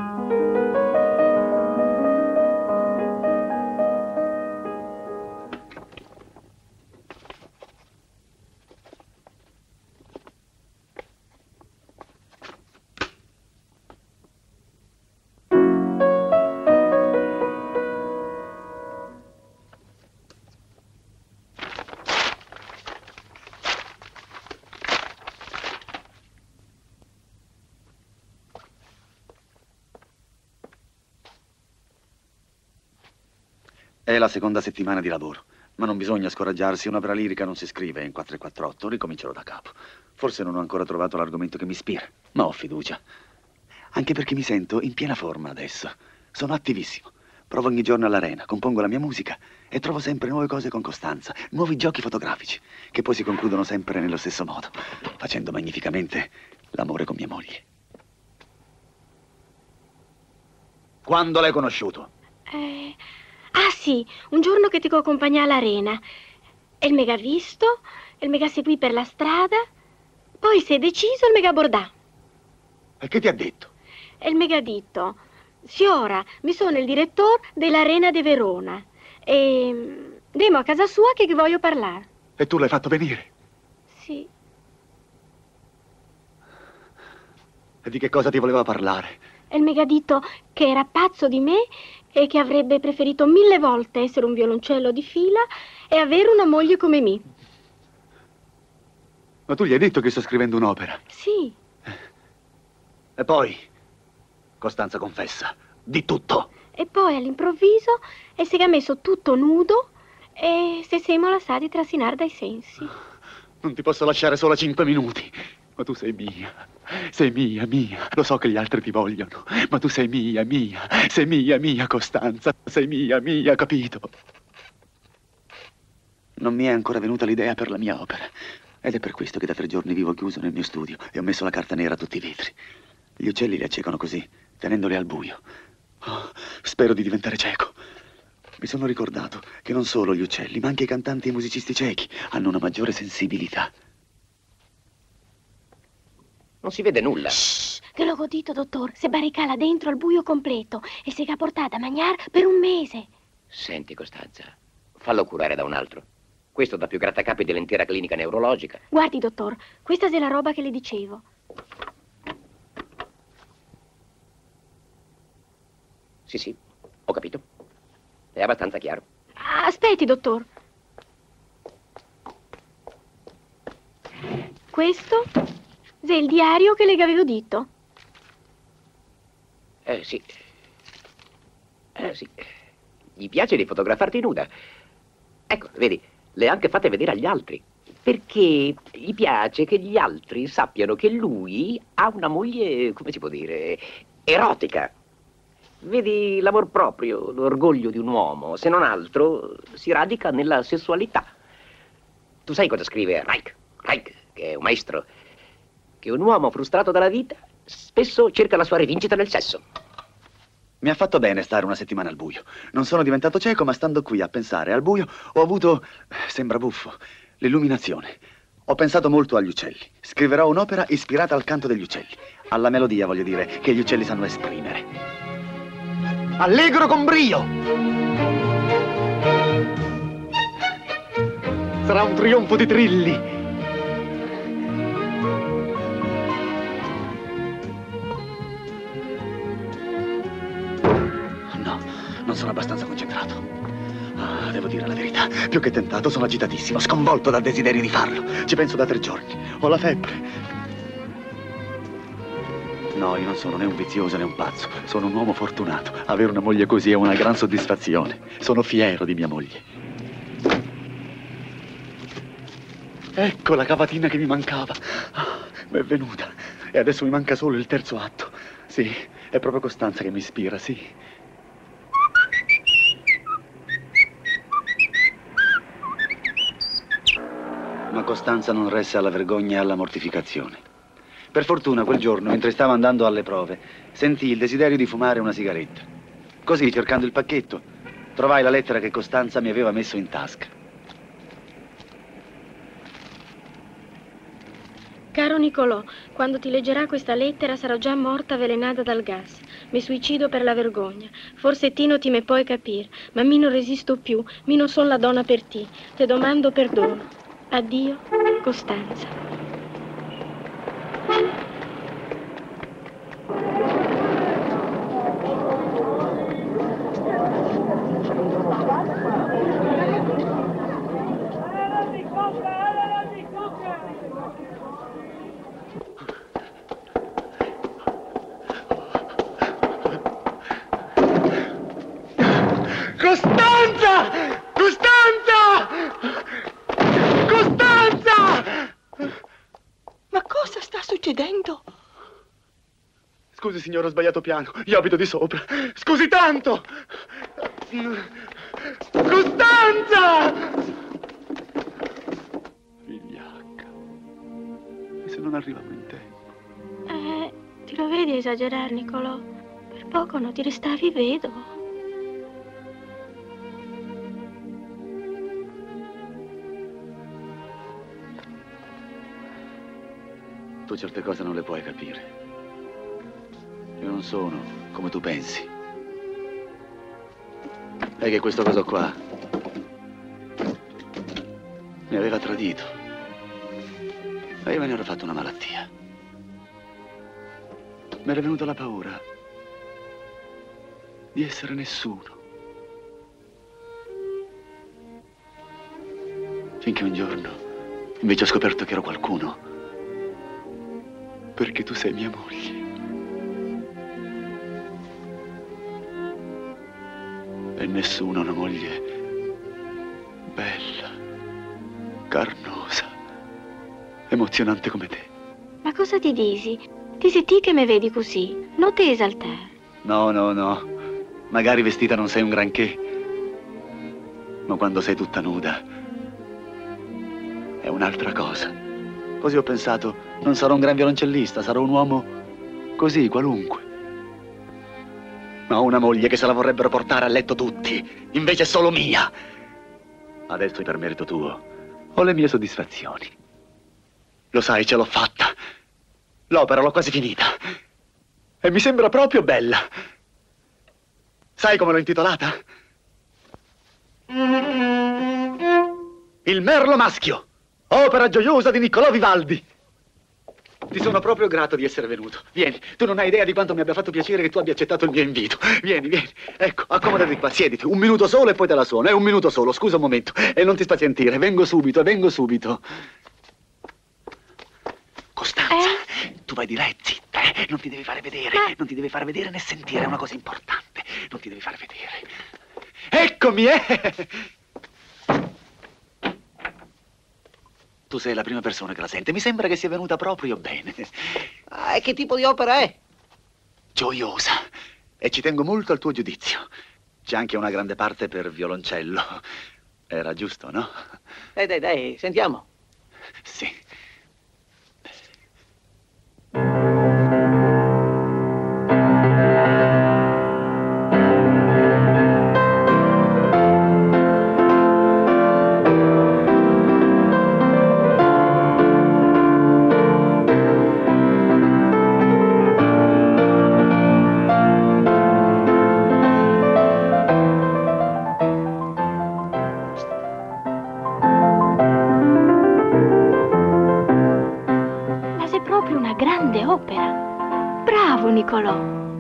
È la seconda settimana di lavoro, ma non bisogna scoraggiarsi, un'opera lirica non si scrive in quattro e quattr'otto, ricomincerò da capo. Forse non ho ancora trovato l'argomento che mi ispira, ma ho fiducia. Anche perché mi sento in piena forma adesso. Sono attivissimo. Provo ogni giorno all'Arena, compongo la mia musica e trovo sempre nuove cose con Costanza, nuovi giochi fotografici, che poi si concludono sempre nello stesso modo, facendo magnificamente l'amore con mia moglie. Quando l'hai conosciuto? Eh... Ah sì, un giorno che ti accompagnai all'Arena. E il mega visto, il mega seguì per la strada, poi si è deciso il mega bordà. E che ti ha detto? E il mega detto, signora, mi sono il direttore dell'Arena di Verona e demo a casa sua che voglio parlare. E tu l'hai fatto venire? Sì. E di che cosa ti voleva parlare? E il mega detto che era pazzo di me e che avrebbe preferito mille volte essere un violoncello di fila e avere una moglie come me. Ma tu gli hai detto che sto scrivendo un'opera? Sì. E poi, Costanza confessa, di tutto. E poi all'improvviso e si è messo tutto nudo e se siamo lasciati trasinare dai sensi. Non ti posso lasciare solo cinque minuti. Ma tu sei mia, sei mia, mia. Lo so che gli altri ti vogliono, ma tu sei mia, mia. Sei mia, mia, Costanza. Sei mia, mia, capito? Non mi è ancora venuta l'idea per la mia opera. Ed è per questo che da tre giorni vivo chiuso nel mio studio e ho messo la carta nera a tutti i vetri. Gli uccelli li accecano così, tenendoli al buio. Oh, spero di diventare cieco. Mi sono ricordato che non solo gli uccelli, ma anche i cantanti e i musicisti ciechi hanno una maggiore sensibilità. Non si vede nulla. Shh, che l'ho godito, dottor. Se barricala dentro al buio completo e si è portata a mangiare per un mese. Senti, Costanza, fallo curare da un altro. Questo dà più grattacapi dell'intera clinica neurologica. Guardi, dottor, questa è la roba che le dicevo. Sì, sì, ho capito. È abbastanza chiaro. Aspetti, dottor. Questo è il diario che le avevo detto. Eh, sì. Eh, sì. Gli piace di fotografarti nuda. Ecco, vedi, le ha anche fatte vedere agli altri. perché gli piace che gli altri sappiano che lui ha una moglie, come si può dire, erotica. Vedi, l'amor proprio, l'orgoglio di un uomo, se non altro, si radica nella sessualità. Tu sai cosa scrive Reich, Reich, che è un maestro, che un uomo frustrato dalla vita spesso cerca la sua rivincita nel sesso. Mi ha fatto bene stare una settimana al buio. Non sono diventato cieco, ma stando qui a pensare al buio ho avuto, sembra buffo, l'illuminazione. Ho pensato molto agli uccelli. Scriverò un'opera ispirata al canto degli uccelli. Alla melodia, voglio dire, che gli uccelli sanno esprimere. Allegro con brio! Sarà un trionfo di trilli. Non sono abbastanza concentrato. Ah, devo dire la verità. Più che tentato, sono agitatissimo, sconvolto dal desiderio di farlo. Ci penso da tre giorni. Ho la febbre. No, io non sono né un vizioso né un pazzo. Sono un uomo fortunato. Avere una moglie così è una gran soddisfazione. Sono fiero di mia moglie. Ecco la cavatina che mi mancava. Ah, mi è venuta. E adesso mi manca solo il terzo atto. Sì, è proprio Costanza che mi ispira, sì. Ma Costanza non resse alla vergogna e alla mortificazione. Per fortuna quel giorno, mentre stavo andando alle prove, sentii il desiderio di fumare una sigaretta. Così, cercando il pacchetto, trovai la lettera che Costanza mi aveva messo in tasca. Caro Nicolò, quando ti leggerà questa lettera sarò già morta avvelenata dal gas. Mi suicido per la vergogna. Forse Tino ti me puoi capire, ma mi non resisto più, mi non son la donna per ti. Te domando perdono. Addio, Costanza. Costanza! Costanza! Costanza! Ma cosa sta succedendo? Scusi, signore, ho sbagliato piano. Io abito di sopra. Scusi tanto! Costanza! Vigliacca. E se non arrivavo in tempo? Eh, ti lo vedi esagerare, Nicolò? Per poco non ti restavi vedovo. Tu certe cose non le puoi capire. Io non sono come tu pensi. È che questo coso qua mi aveva tradito. E io me ne ero fatto una malattia. Mi era venuta la paura di essere nessuno. Finché un giorno invece ho scoperto che ero qualcuno. Perché tu sei mia moglie. E nessuno ha una moglie bella, carnosa, emozionante come te. Ma cosa ti dici? Dici ti che me vedi così, non ti esaltare. No, no, no. Magari vestita non sei un granché. Ma quando sei tutta nuda è un'altra cosa. Così ho pensato, non sarò un gran violoncellista, sarò un uomo così, qualunque. Ma ho una moglie che se la vorrebbero portare a letto tutti, invece è solo mia. Adesso per merito tuo ho le mie soddisfazioni. Lo sai, ce l'ho fatta. L'opera l'ho quasi finita. E mi sembra proprio bella. Sai come l'ho intitolata? Il merlo maschio. Opera gioiosa di Niccolò Vivaldi. Ti sono proprio grato di essere venuto. Vieni, tu non hai idea di quanto mi abbia fatto piacere che tu abbia accettato il mio invito. Vieni, vieni. Ecco, accomodati qua, siediti. Un minuto solo e poi te la suono. È un minuto solo, scusa un momento. E non ti spazientire, vengo subito, vengo subito. Costanza, eh? Tu vai di là e zitta, eh? Non ti devi fare vedere. Ma... Non ti devi fare vedere né sentire, è una cosa importante. Non ti devi fare vedere. Eccomi, eh! Tu sei la prima persona che la sente. Mi sembra che sia venuta proprio bene. Ah, e che tipo di opera è? Gioiosa. E ci tengo molto al tuo giudizio. C'è anche una grande parte per violoncello. Era giusto, no? Dai, dai, dai, sentiamo. Sì. Niccolò.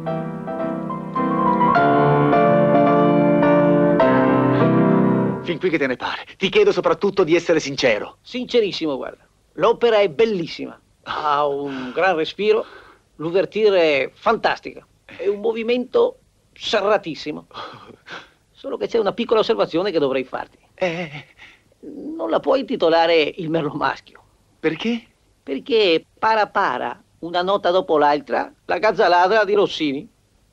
Fin qui che te ne pare. Ti chiedo soprattutto di essere sincero. Sincerissimo, guarda. L'opera è bellissima. Ha un gran respiro, l'ouverture è fantastica. È un movimento serratissimo. Solo che c'è una piccola osservazione che dovrei farti. Eh. Non la puoi intitolare Il Merlo Maschio. Perché? Perché para para, una nota dopo l'altra, la Gazzaladra di Rossini.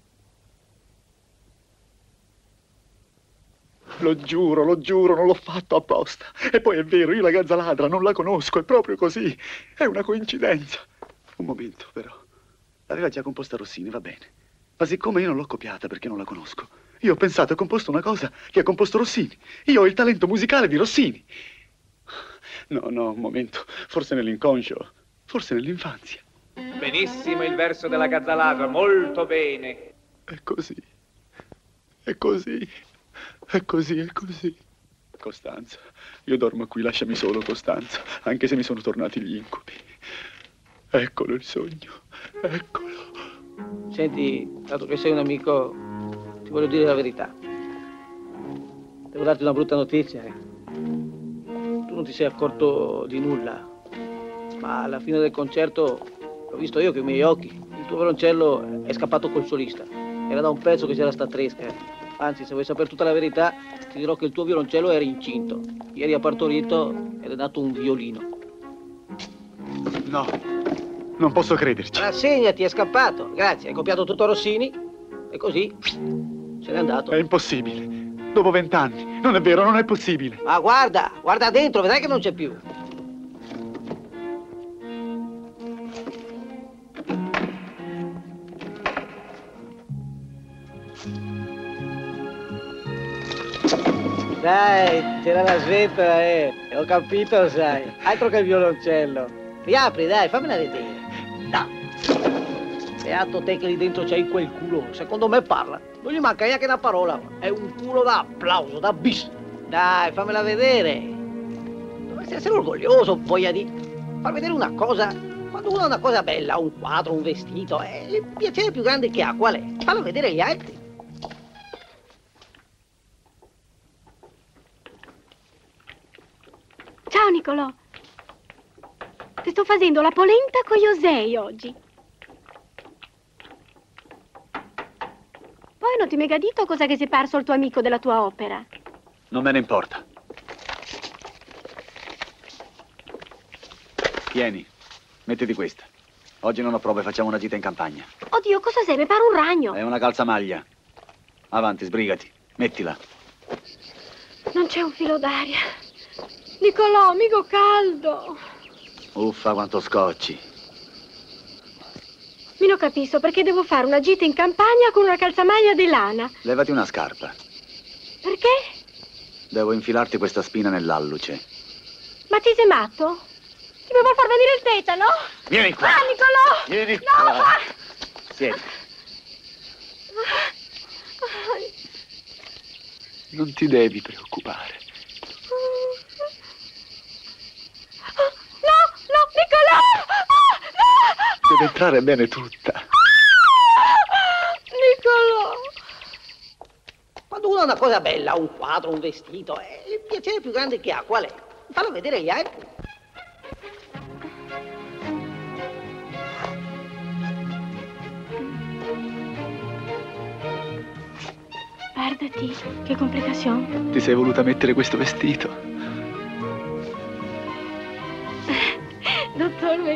Lo giuro, lo giuro, non l'ho fatto apposta. E poi è vero, io la Gazzaladra non la conosco, è proprio così. È una coincidenza. Un momento, però. L'aveva già composta Rossini, va bene. Ma siccome io non l'ho copiata perché non la conosco, io ho pensato e composto una cosa che ha composto Rossini. Io ho il talento musicale di Rossini. No, no, un momento. Forse nell'inconscio, forse nell'infanzia. Benissimo il verso della Gazzaladra, molto bene. È così. È così. È così, è così. Costanza, io dormo qui, lasciami solo, Costanza, anche se mi sono tornati gli incubi. Eccolo il sogno, eccolo. Senti, dato che sei un amico, ti voglio dire la verità. Devo darti una brutta notizia, eh. Tu non ti sei accorto di nulla, ma alla fine del concerto l'ho visto io con i miei occhi. Il tuo violoncello è scappato col solista. Era da un pezzo che c'era sta tresca, eh. Anzi, se vuoi sapere tutta la verità, ti dirò che il tuo violoncello era incinto. Ieri ha partorito ed è nato un violino. No, non posso crederci. Rassegnati, è scappato. Grazie, hai copiato tutto Rossini e così se n'è andato. È impossibile. Dopo vent'anni. Non è vero, non è possibile. Ma guarda, guarda dentro, vedrai che non c'è più. Dai, c'era la sventola, eh. Ho capito, sai. Altro che il violoncello. Riapri, dai, fammela vedere. No. Beato te che lì dentro c'hai quel culo. Secondo me parla. Non gli manca neanche una parola. È un culo da applauso, da bis. Dai, fammela vedere. Dovresti essere orgoglioso, voglia di far vedere una cosa. Quando uno ha una cosa bella, un quadro, un vestito, è il piacere più grande che ha. Qual è? Fallo vedere agli altri. Ciao Niccolò, ti sto facendo la polenta con gli osei oggi. Poi non ti mica detto cosa che si è perso il tuo amico della tua opera. Non me ne importa. Tieni, mettiti questa. Oggi non ho prove, facciamo una gita in campagna. Oddio, cosa sei? Mi pare un ragno. È una calzamaglia. Avanti, sbrigati, mettila. Non c'è un filo d'aria. Niccolò, amico caldo. Uffa, quanto scocci. Mi non capisco perché devo fare una gita in campagna con una calzamaglia di lana. Levati una scarpa. Perché? Devo infilarti questa spina nell'alluce. Ma ti sei matto? Ti vuoi far venire il tetano? Vieni qua. Ah, Niccolò! Vieni qua. No, fa... Siedi. Non ti devi preoccupare. No, no, Niccolò! Ah, no! Deve entrare bene tutta. Niccolò! Quando uno ha una cosa bella, un quadro, un vestito, è il piacere più grande che ha. Qual è? Fallo vedere agli altri. Guardati, che complicazione. Ti sei voluta mettere questo vestito?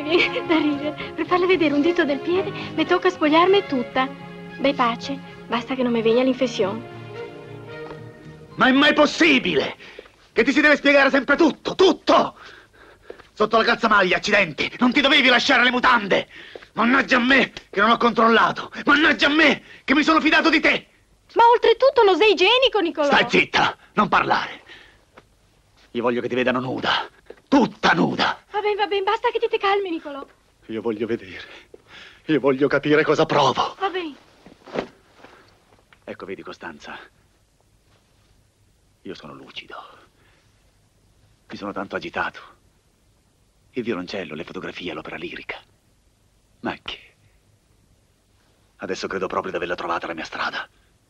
viene da ridere. Per farle vedere un dito del piede, mi tocca spogliarmi tutta. Beh, pace, basta che non mi venga l'infezione. Ma è mai possibile che ti si deve spiegare sempre tutto, tutto? Sotto la calzamaglia, accidenti, non ti dovevi lasciare le mutande. Mannaggia a me che non ho controllato. Mannaggia a me che mi sono fidato di te. Ma oltretutto non sei igienico, Nicolò. Stai zitta, non parlare. Io voglio che ti vedano nuda, tutta nuda. Va bene, va bene, basta che ti te calmi, Nicolò. Io voglio vedere. Io voglio capire cosa provo. Va bene. Ecco, vedi, Costanza. Io sono lucido. Mi sono tanto agitato. Il violoncello, le fotografie, l'opera lirica. Ma che? Adesso credo proprio di averla trovata la mia strada.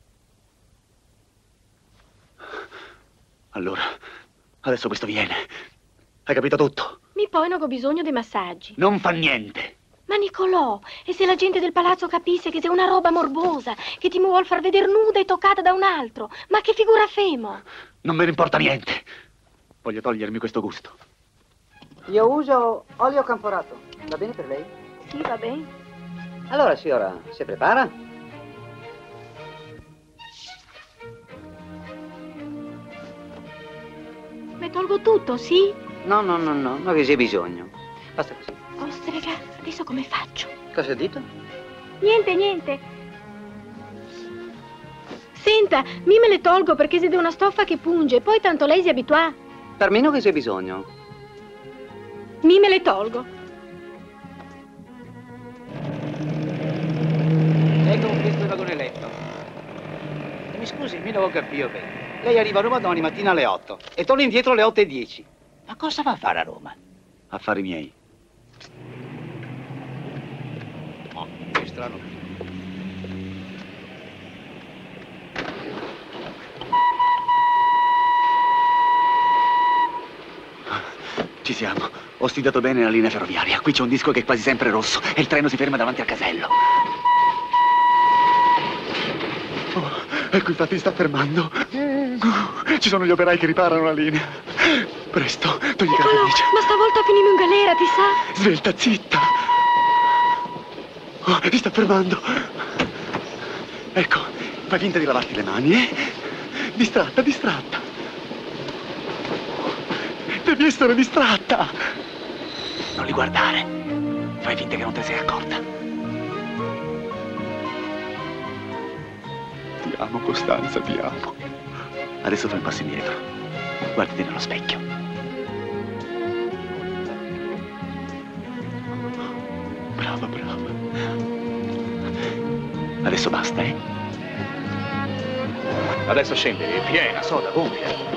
Allora, adesso questo viene. Hai capito tutto? Mi poi non ho bisogno dei massaggi. Non fa niente. Ma Nicolò, e se la gente del palazzo capisse che sei una roba morbosa, che ti vuol far vedere nuda e toccata da un altro, ma che figura femo? Non me ne importa niente. Voglio togliermi questo gusto. Io uso olio camforato. Va bene per lei? Sì, va bene. Allora, signora, si prepara? Mi tolgo tutto, sì? No, no, no, no, non vi sia bisogno. Basta così. Ostrega, adesso come faccio? Cosa ha detto? Niente, niente. Senta, mi me le tolgo perché siete una stoffa che punge, poi tanto lei si abitua. Per me non vi sia bisogno. Mi me le tolgo. Ecco questo è il vagone letto. Mi scusi, mi devo capire bene. Lei arriva a Roma domani mattina alle otto e torna indietro alle otto e dieci. Ma cosa va a fare a Roma? Affari miei. Oh, che strano. Ci siamo. Ho studiato bene la linea ferroviaria. Qui c'è un disco che è quasi sempre rosso e il treno si ferma davanti al casello. Oh, ecco, infatti sta fermando. Ci sono gli operai che riparano la linea. Presto, togli i carapace. Ma stavolta finimo in galera, ti sa? Svelta, zitta. Oh, mi sta fermando. Ecco, fai finta di lavarti le mani, eh? Distratta, distratta. Devi essere distratta. Non li guardare. Fai finta che non te sei accorta. Ti amo, Costanza, ti amo. Adesso fai un passo indietro. Guardati nello specchio. Brava, brava. Adesso basta, eh? Adesso scendi, piena, soda, gonfia.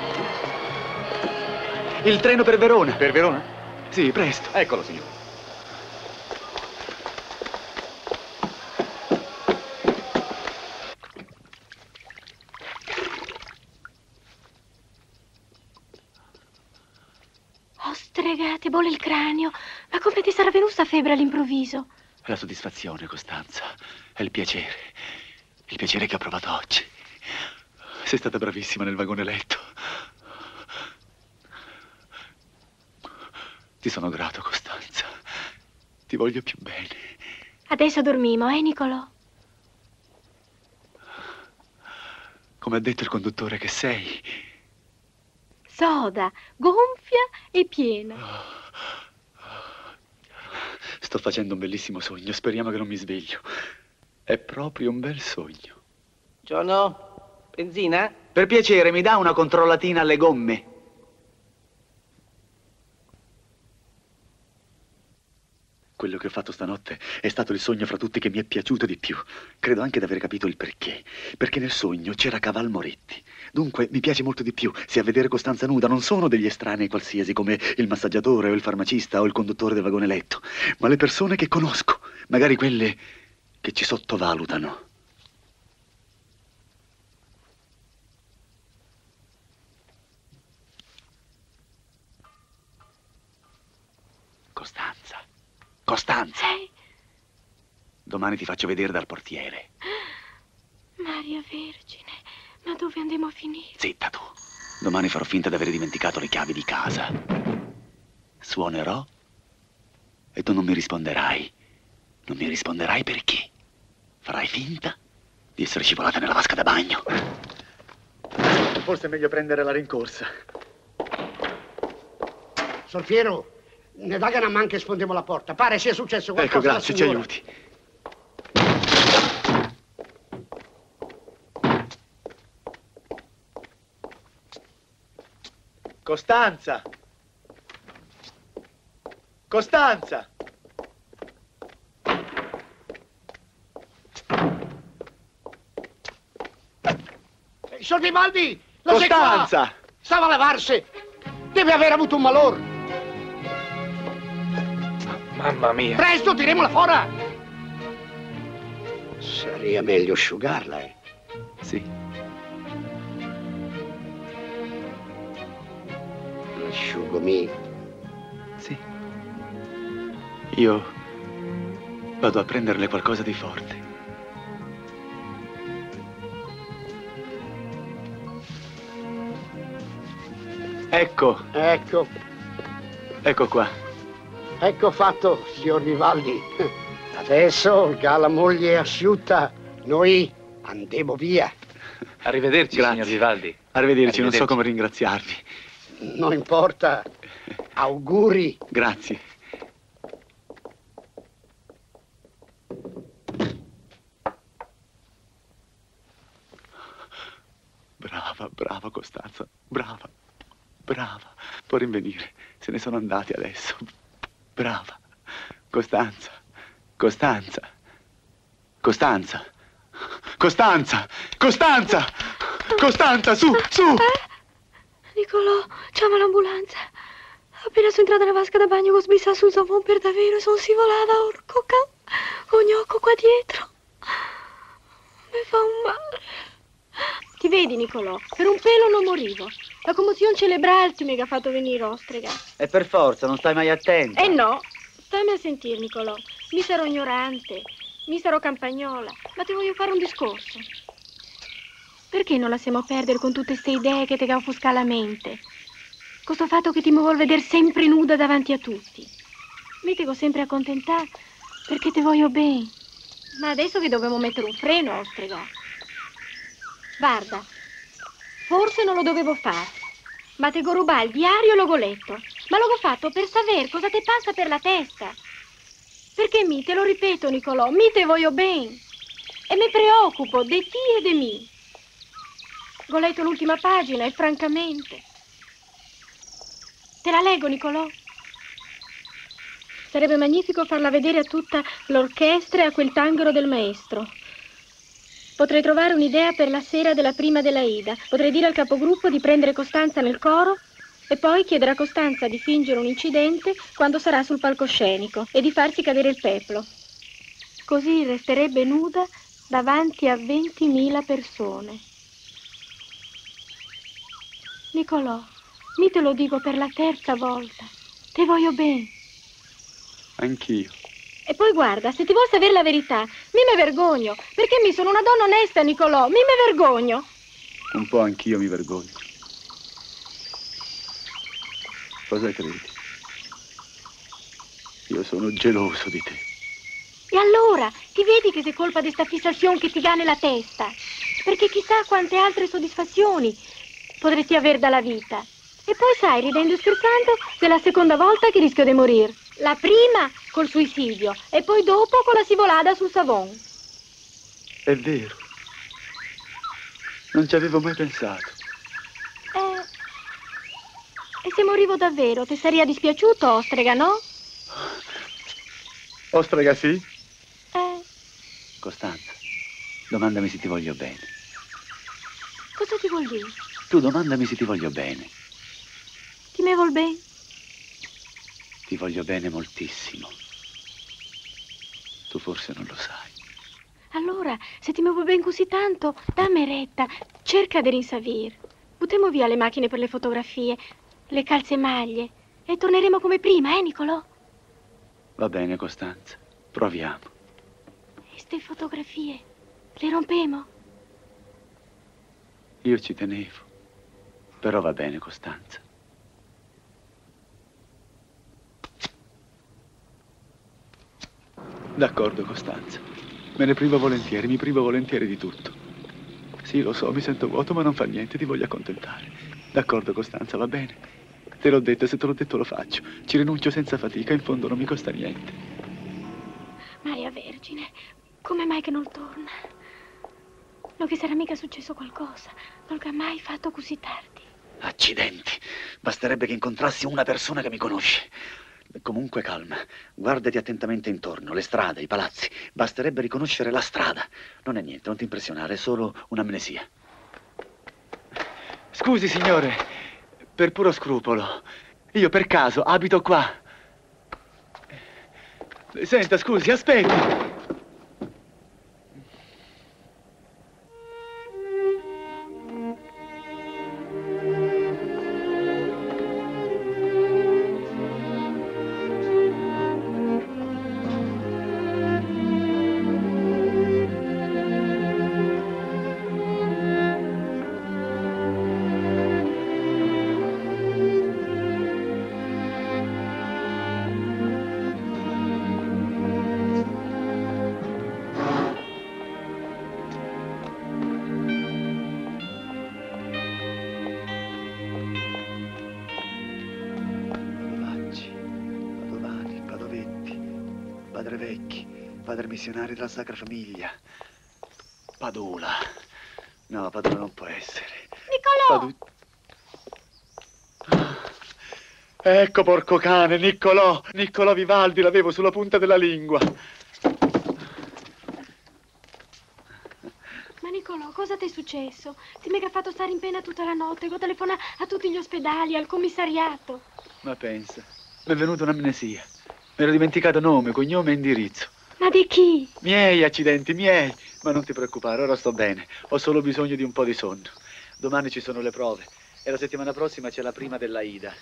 Il treno per Verona. Per Verona? Sì, presto. Eccolo, signore. Ostrega, ti bolle il cranio. Ma come ti sarà venuta febbre all'improvviso? È la soddisfazione, Costanza. È il piacere. Il piacere che ho provato oggi. Sei stata bravissima nel vagone letto. Ti sono grato, Costanza. Ti voglio più bene. Adesso dormimo, eh, Nicolò? Come ha detto il conduttore che sei. Soda, gonfia e piena. Sto facendo un bellissimo sogno. Speriamo che non mi sveglio. È proprio un bel sogno. Buongiorno. Benzina? Per piacere, mi dà una controllatina alle gomme? Quello che ho fatto stanotte è stato il sogno fra tutti che mi è piaciuto di più. Credo anche di aver capito il perché. Perché nel sogno c'era Caval Moretti. Dunque mi piace molto di più se a vedere Costanza nuda non sono degli estranei qualsiasi come il massaggiatore o il farmacista o il conduttore del vagone letto, ma le persone che conosco, magari quelle che ci sottovalutano. Costanza. Costanza. Eh? Domani ti faccio vedere dal portiere. Maria Vergine, ma dove andiamo a finire? Zitta tu. Domani farò finta di aver dimenticato le chiavi di casa. Suonerò E tu non mi risponderai. Non mi risponderai perché? Farai finta di essere scivolata nella vasca da bagno. Forse è meglio prendere la rincorsa. Solfiero, ne daga una man che sfondiamo la porta. Pare sia successo qualcosa. Ecco, grazie, ci aiuti. Costanza! Costanza! Signor Vivaldi! Lo sei qua? Costanza! Stava a lavarsi! Deve aver avuto un malore! Mamma mia! Presto, tiriamola fuori! Sarebbe meglio asciugarla, eh? Sì. Asciugomi. Sì. Io vado a prenderle qualcosa di forte. Ecco. Ecco. Ecco qua. Ecco fatto, signor Vivaldi. Adesso che la moglie è asciutta, noi andiamo via. Arrivederci, Grazie. signor Vivaldi. Arrivederci, non Arrivederci. so come ringraziarvi. Non importa. Auguri. Grazie. Brava, brava Costanza, brava, brava. Può rinvenire, se ne sono andati adesso. Brava. Costanza, Costanza, Costanza, Costanza, Costanza, Costanza, su, su. Nicolò, chiama l'ambulanza. Appena sono entrata nella vasca da bagno, ho sbissato sul savon per davvero e sono scivolata, orco ca, con gnocco qua dietro. Mi fa un male. Ti vedi, Nicolò? Per un pelo non morivo. La commozione cerebrale ti mi ha fatto venire ostrega. E per forza, non stai mai attento. Eh no, stammi a sentire, Nicolò. Mi sarò ignorante, mi sarò campagnola, ma ti voglio fare un discorso. Perché non lasciamo perdere con tutte queste idee che ti offuscano la mente? Questo fatto che ti mi vuol vedere sempre nuda davanti a tutti. Mi devo sempre accontentare perché ti voglio bene. Ma adesso che dobbiamo mettere un freno, ostrega. Guarda, forse non lo dovevo fare, ma te go rubare il diario e l'ho letto. Ma l'ho fatto per sapere cosa ti passa per la testa. Perché mi, te lo ripeto, Nicolò, mi te voglio bene. E mi preoccupo di ti e di me. Ho letto l'ultima pagina e francamente... Te la leggo, Nicolò? Sarebbe magnifico farla vedere a tutta l'orchestra e a quel tanghero del maestro. Potrei trovare un'idea per la sera della prima della Ida. Potrei dire al capogruppo di prendere Costanza nel coro e poi chiedere a Costanza di fingere un incidente quando sarà sul palcoscenico e di farsi cadere il peplo. Così resterebbe nuda davanti a ventimila persone. Nicolò, mi te lo dico per la terza volta. Te voglio bene. Anch'io. E poi guarda, se ti vuoi sapere la verità, mi me vergogno, perché mi sono una donna onesta, Nicolò, mi me vergogno. Un po' anch'io mi vergogno. Cosa credi? Io sono geloso di te. E allora, ti vedi che sei colpa di sta fissazione che ti va nella testa? Perché chissà quante altre soddisfazioni potresti avere dalla vita. E poi sai, ridendo e scherzando, è la seconda volta che rischio di morire. La prima col suicidio e poi dopo con la scivolata sul savon. È vero. Non ci avevo mai pensato. Eh, e se morivo davvero, ti sarebbe dispiaciuto, ostrega, no? Ostrega, sì? Eh, Costanza, domandami se ti voglio bene. cosa ti vuol dire? Tu domandami se ti voglio bene. Ti me vuol bene? Ti voglio bene moltissimo. Tu forse non lo sai. Allora, se ti muovo ben così tanto, dammi retta, cerca di rinsavire. Buttiamo via le macchine per le fotografie, le calzemaglie e torneremo come prima, eh, Nicolò? Va bene, Costanza, proviamo. E ste fotografie, le rompemo? Io ci tenevo, però va bene, Costanza. D'accordo, Costanza. Me ne privo volentieri, mi privo volentieri di tutto. Sì, lo so, mi sento vuoto, ma non fa niente, ti voglio accontentare. D'accordo, Costanza, va bene. Te l'ho detto, se te l'ho detto lo faccio. Ci rinuncio senza fatica, in fondo non mi costa niente. Maria Vergine, come mai che non torna? Non che sarà mica successo qualcosa. Non che ha mai fatto così tardi. Accidenti. Basterebbe che incontrassi una persona che mi conosce. Comunque calma, guardati attentamente intorno, le strade, i palazzi. Basterebbe riconoscere la strada. Non è niente, non ti impressionare, è solo un'amnesia. Scusi, signore, per puro scrupolo. Io per caso abito qua. Senta, scusi, aspetti. Missionari della Sacra Famiglia. Padula. No, Padula non può essere. Niccolò! Padu... Ecco, porco cane, Niccolò. Niccolò Vivaldi, l'avevo sulla punta della lingua. Ma Niccolò, cosa ti è successo? Ti mica fatto stare in pena tutta la notte, con telefona a tutti gli ospedali, al commissariato. Ma pensa, mi è venuta un'amnesia. Mi ero dimenticato nome, cognome e indirizzo. Ma di chi? Miei, accidenti, miei. Ma non ti preoccupare, ora sto bene. Ho solo bisogno di un po' di sonno. Domani ci sono le prove e la settimana prossima c'è la prima dell'Aida.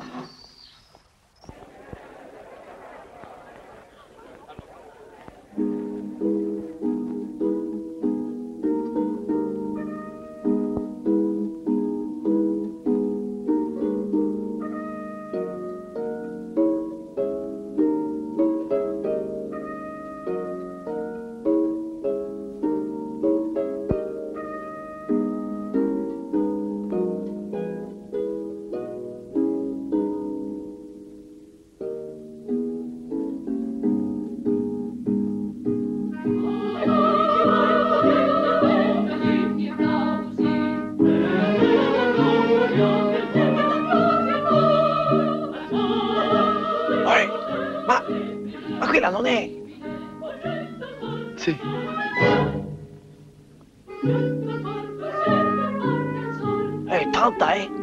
Non è? Sì. È tanta, eh?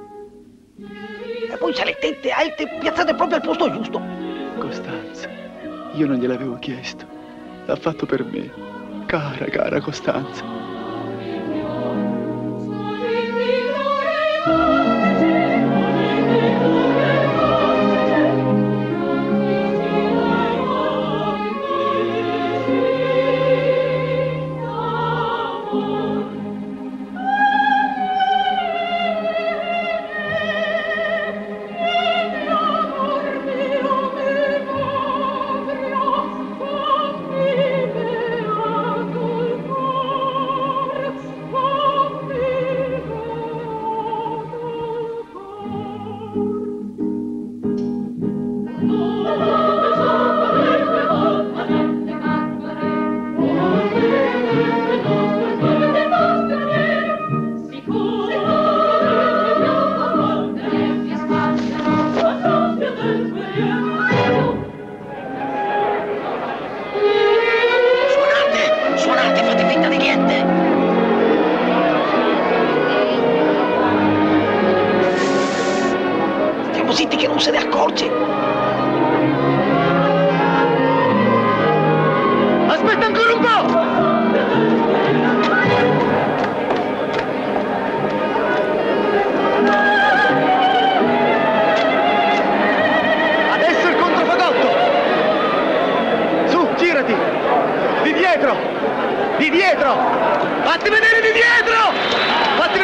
E poi c'ha le tette alte piazzate proprio al posto giusto. Costanza, io non gliel'avevo chiesto. L'ha fatto per me. Cara, cara Costanza.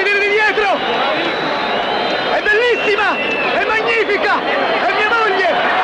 È bellissima! È magnifica! È mia moglie!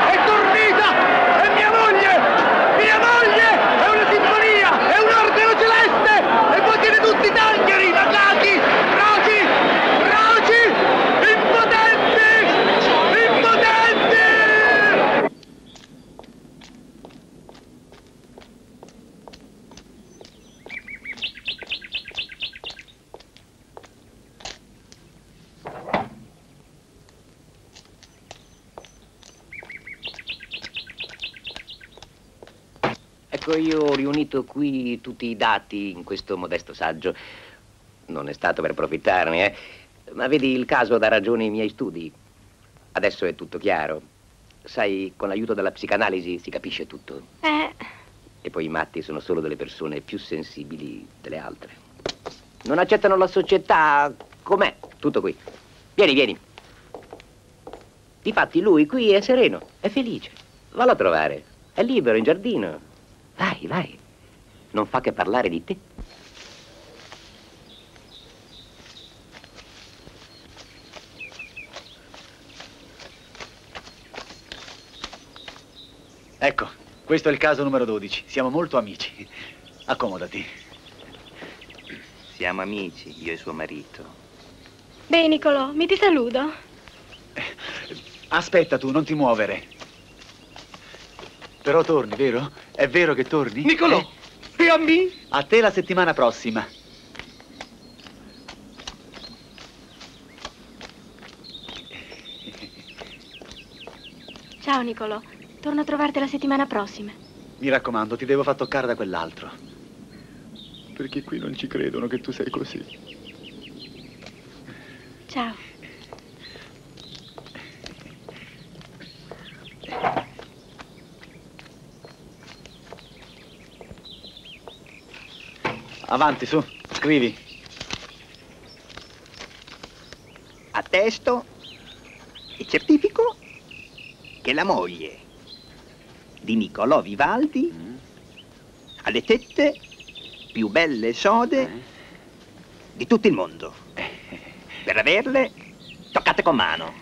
Ecco, io ho riunito qui tutti i dati in questo modesto saggio. Non è stato per approfittarne, eh. Ma vedi, il caso dà ragione ai miei studi. Adesso è tutto chiaro. Sai, con l'aiuto della psicanalisi si capisce tutto. Eh. E poi i matti sono solo delle persone più sensibili delle altre. Non accettano la società com'è. Tutto qui. Vieni, vieni. Difatti lui qui è sereno, è felice. Vallo a trovare. È libero in giardino. Vai, vai. Non fa che parlare di te. Ecco, questo è il caso numero dodici. Siamo molto amici. Accomodati. Siamo amici, io e suo marito. Beh, Nicolò, mi ti saluto. Aspetta tu, non ti muovere. Però torni, vero? È vero che torni? Nicolò! Eh? E a me? A te la settimana prossima. Ciao, Nicolò. Torno a trovarti la settimana prossima. Mi raccomando, ti devo far toccare da quell'altro. Perché qui non ci credono che tu sei così. Ciao. Avanti, su, scrivi. Attesto e certifico che la moglie di Nicolò Vivaldi mm. ha le tette più belle e sode eh. di tutto il mondo. Eh. Per averle, toccate con mano.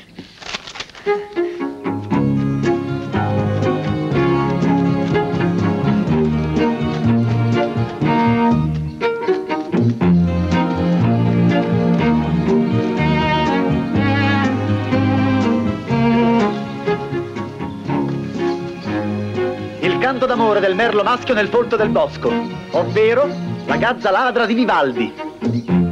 Canto d'amore del merlo maschio nel folto del bosco, ovvero la gazza ladra di Vivaldi.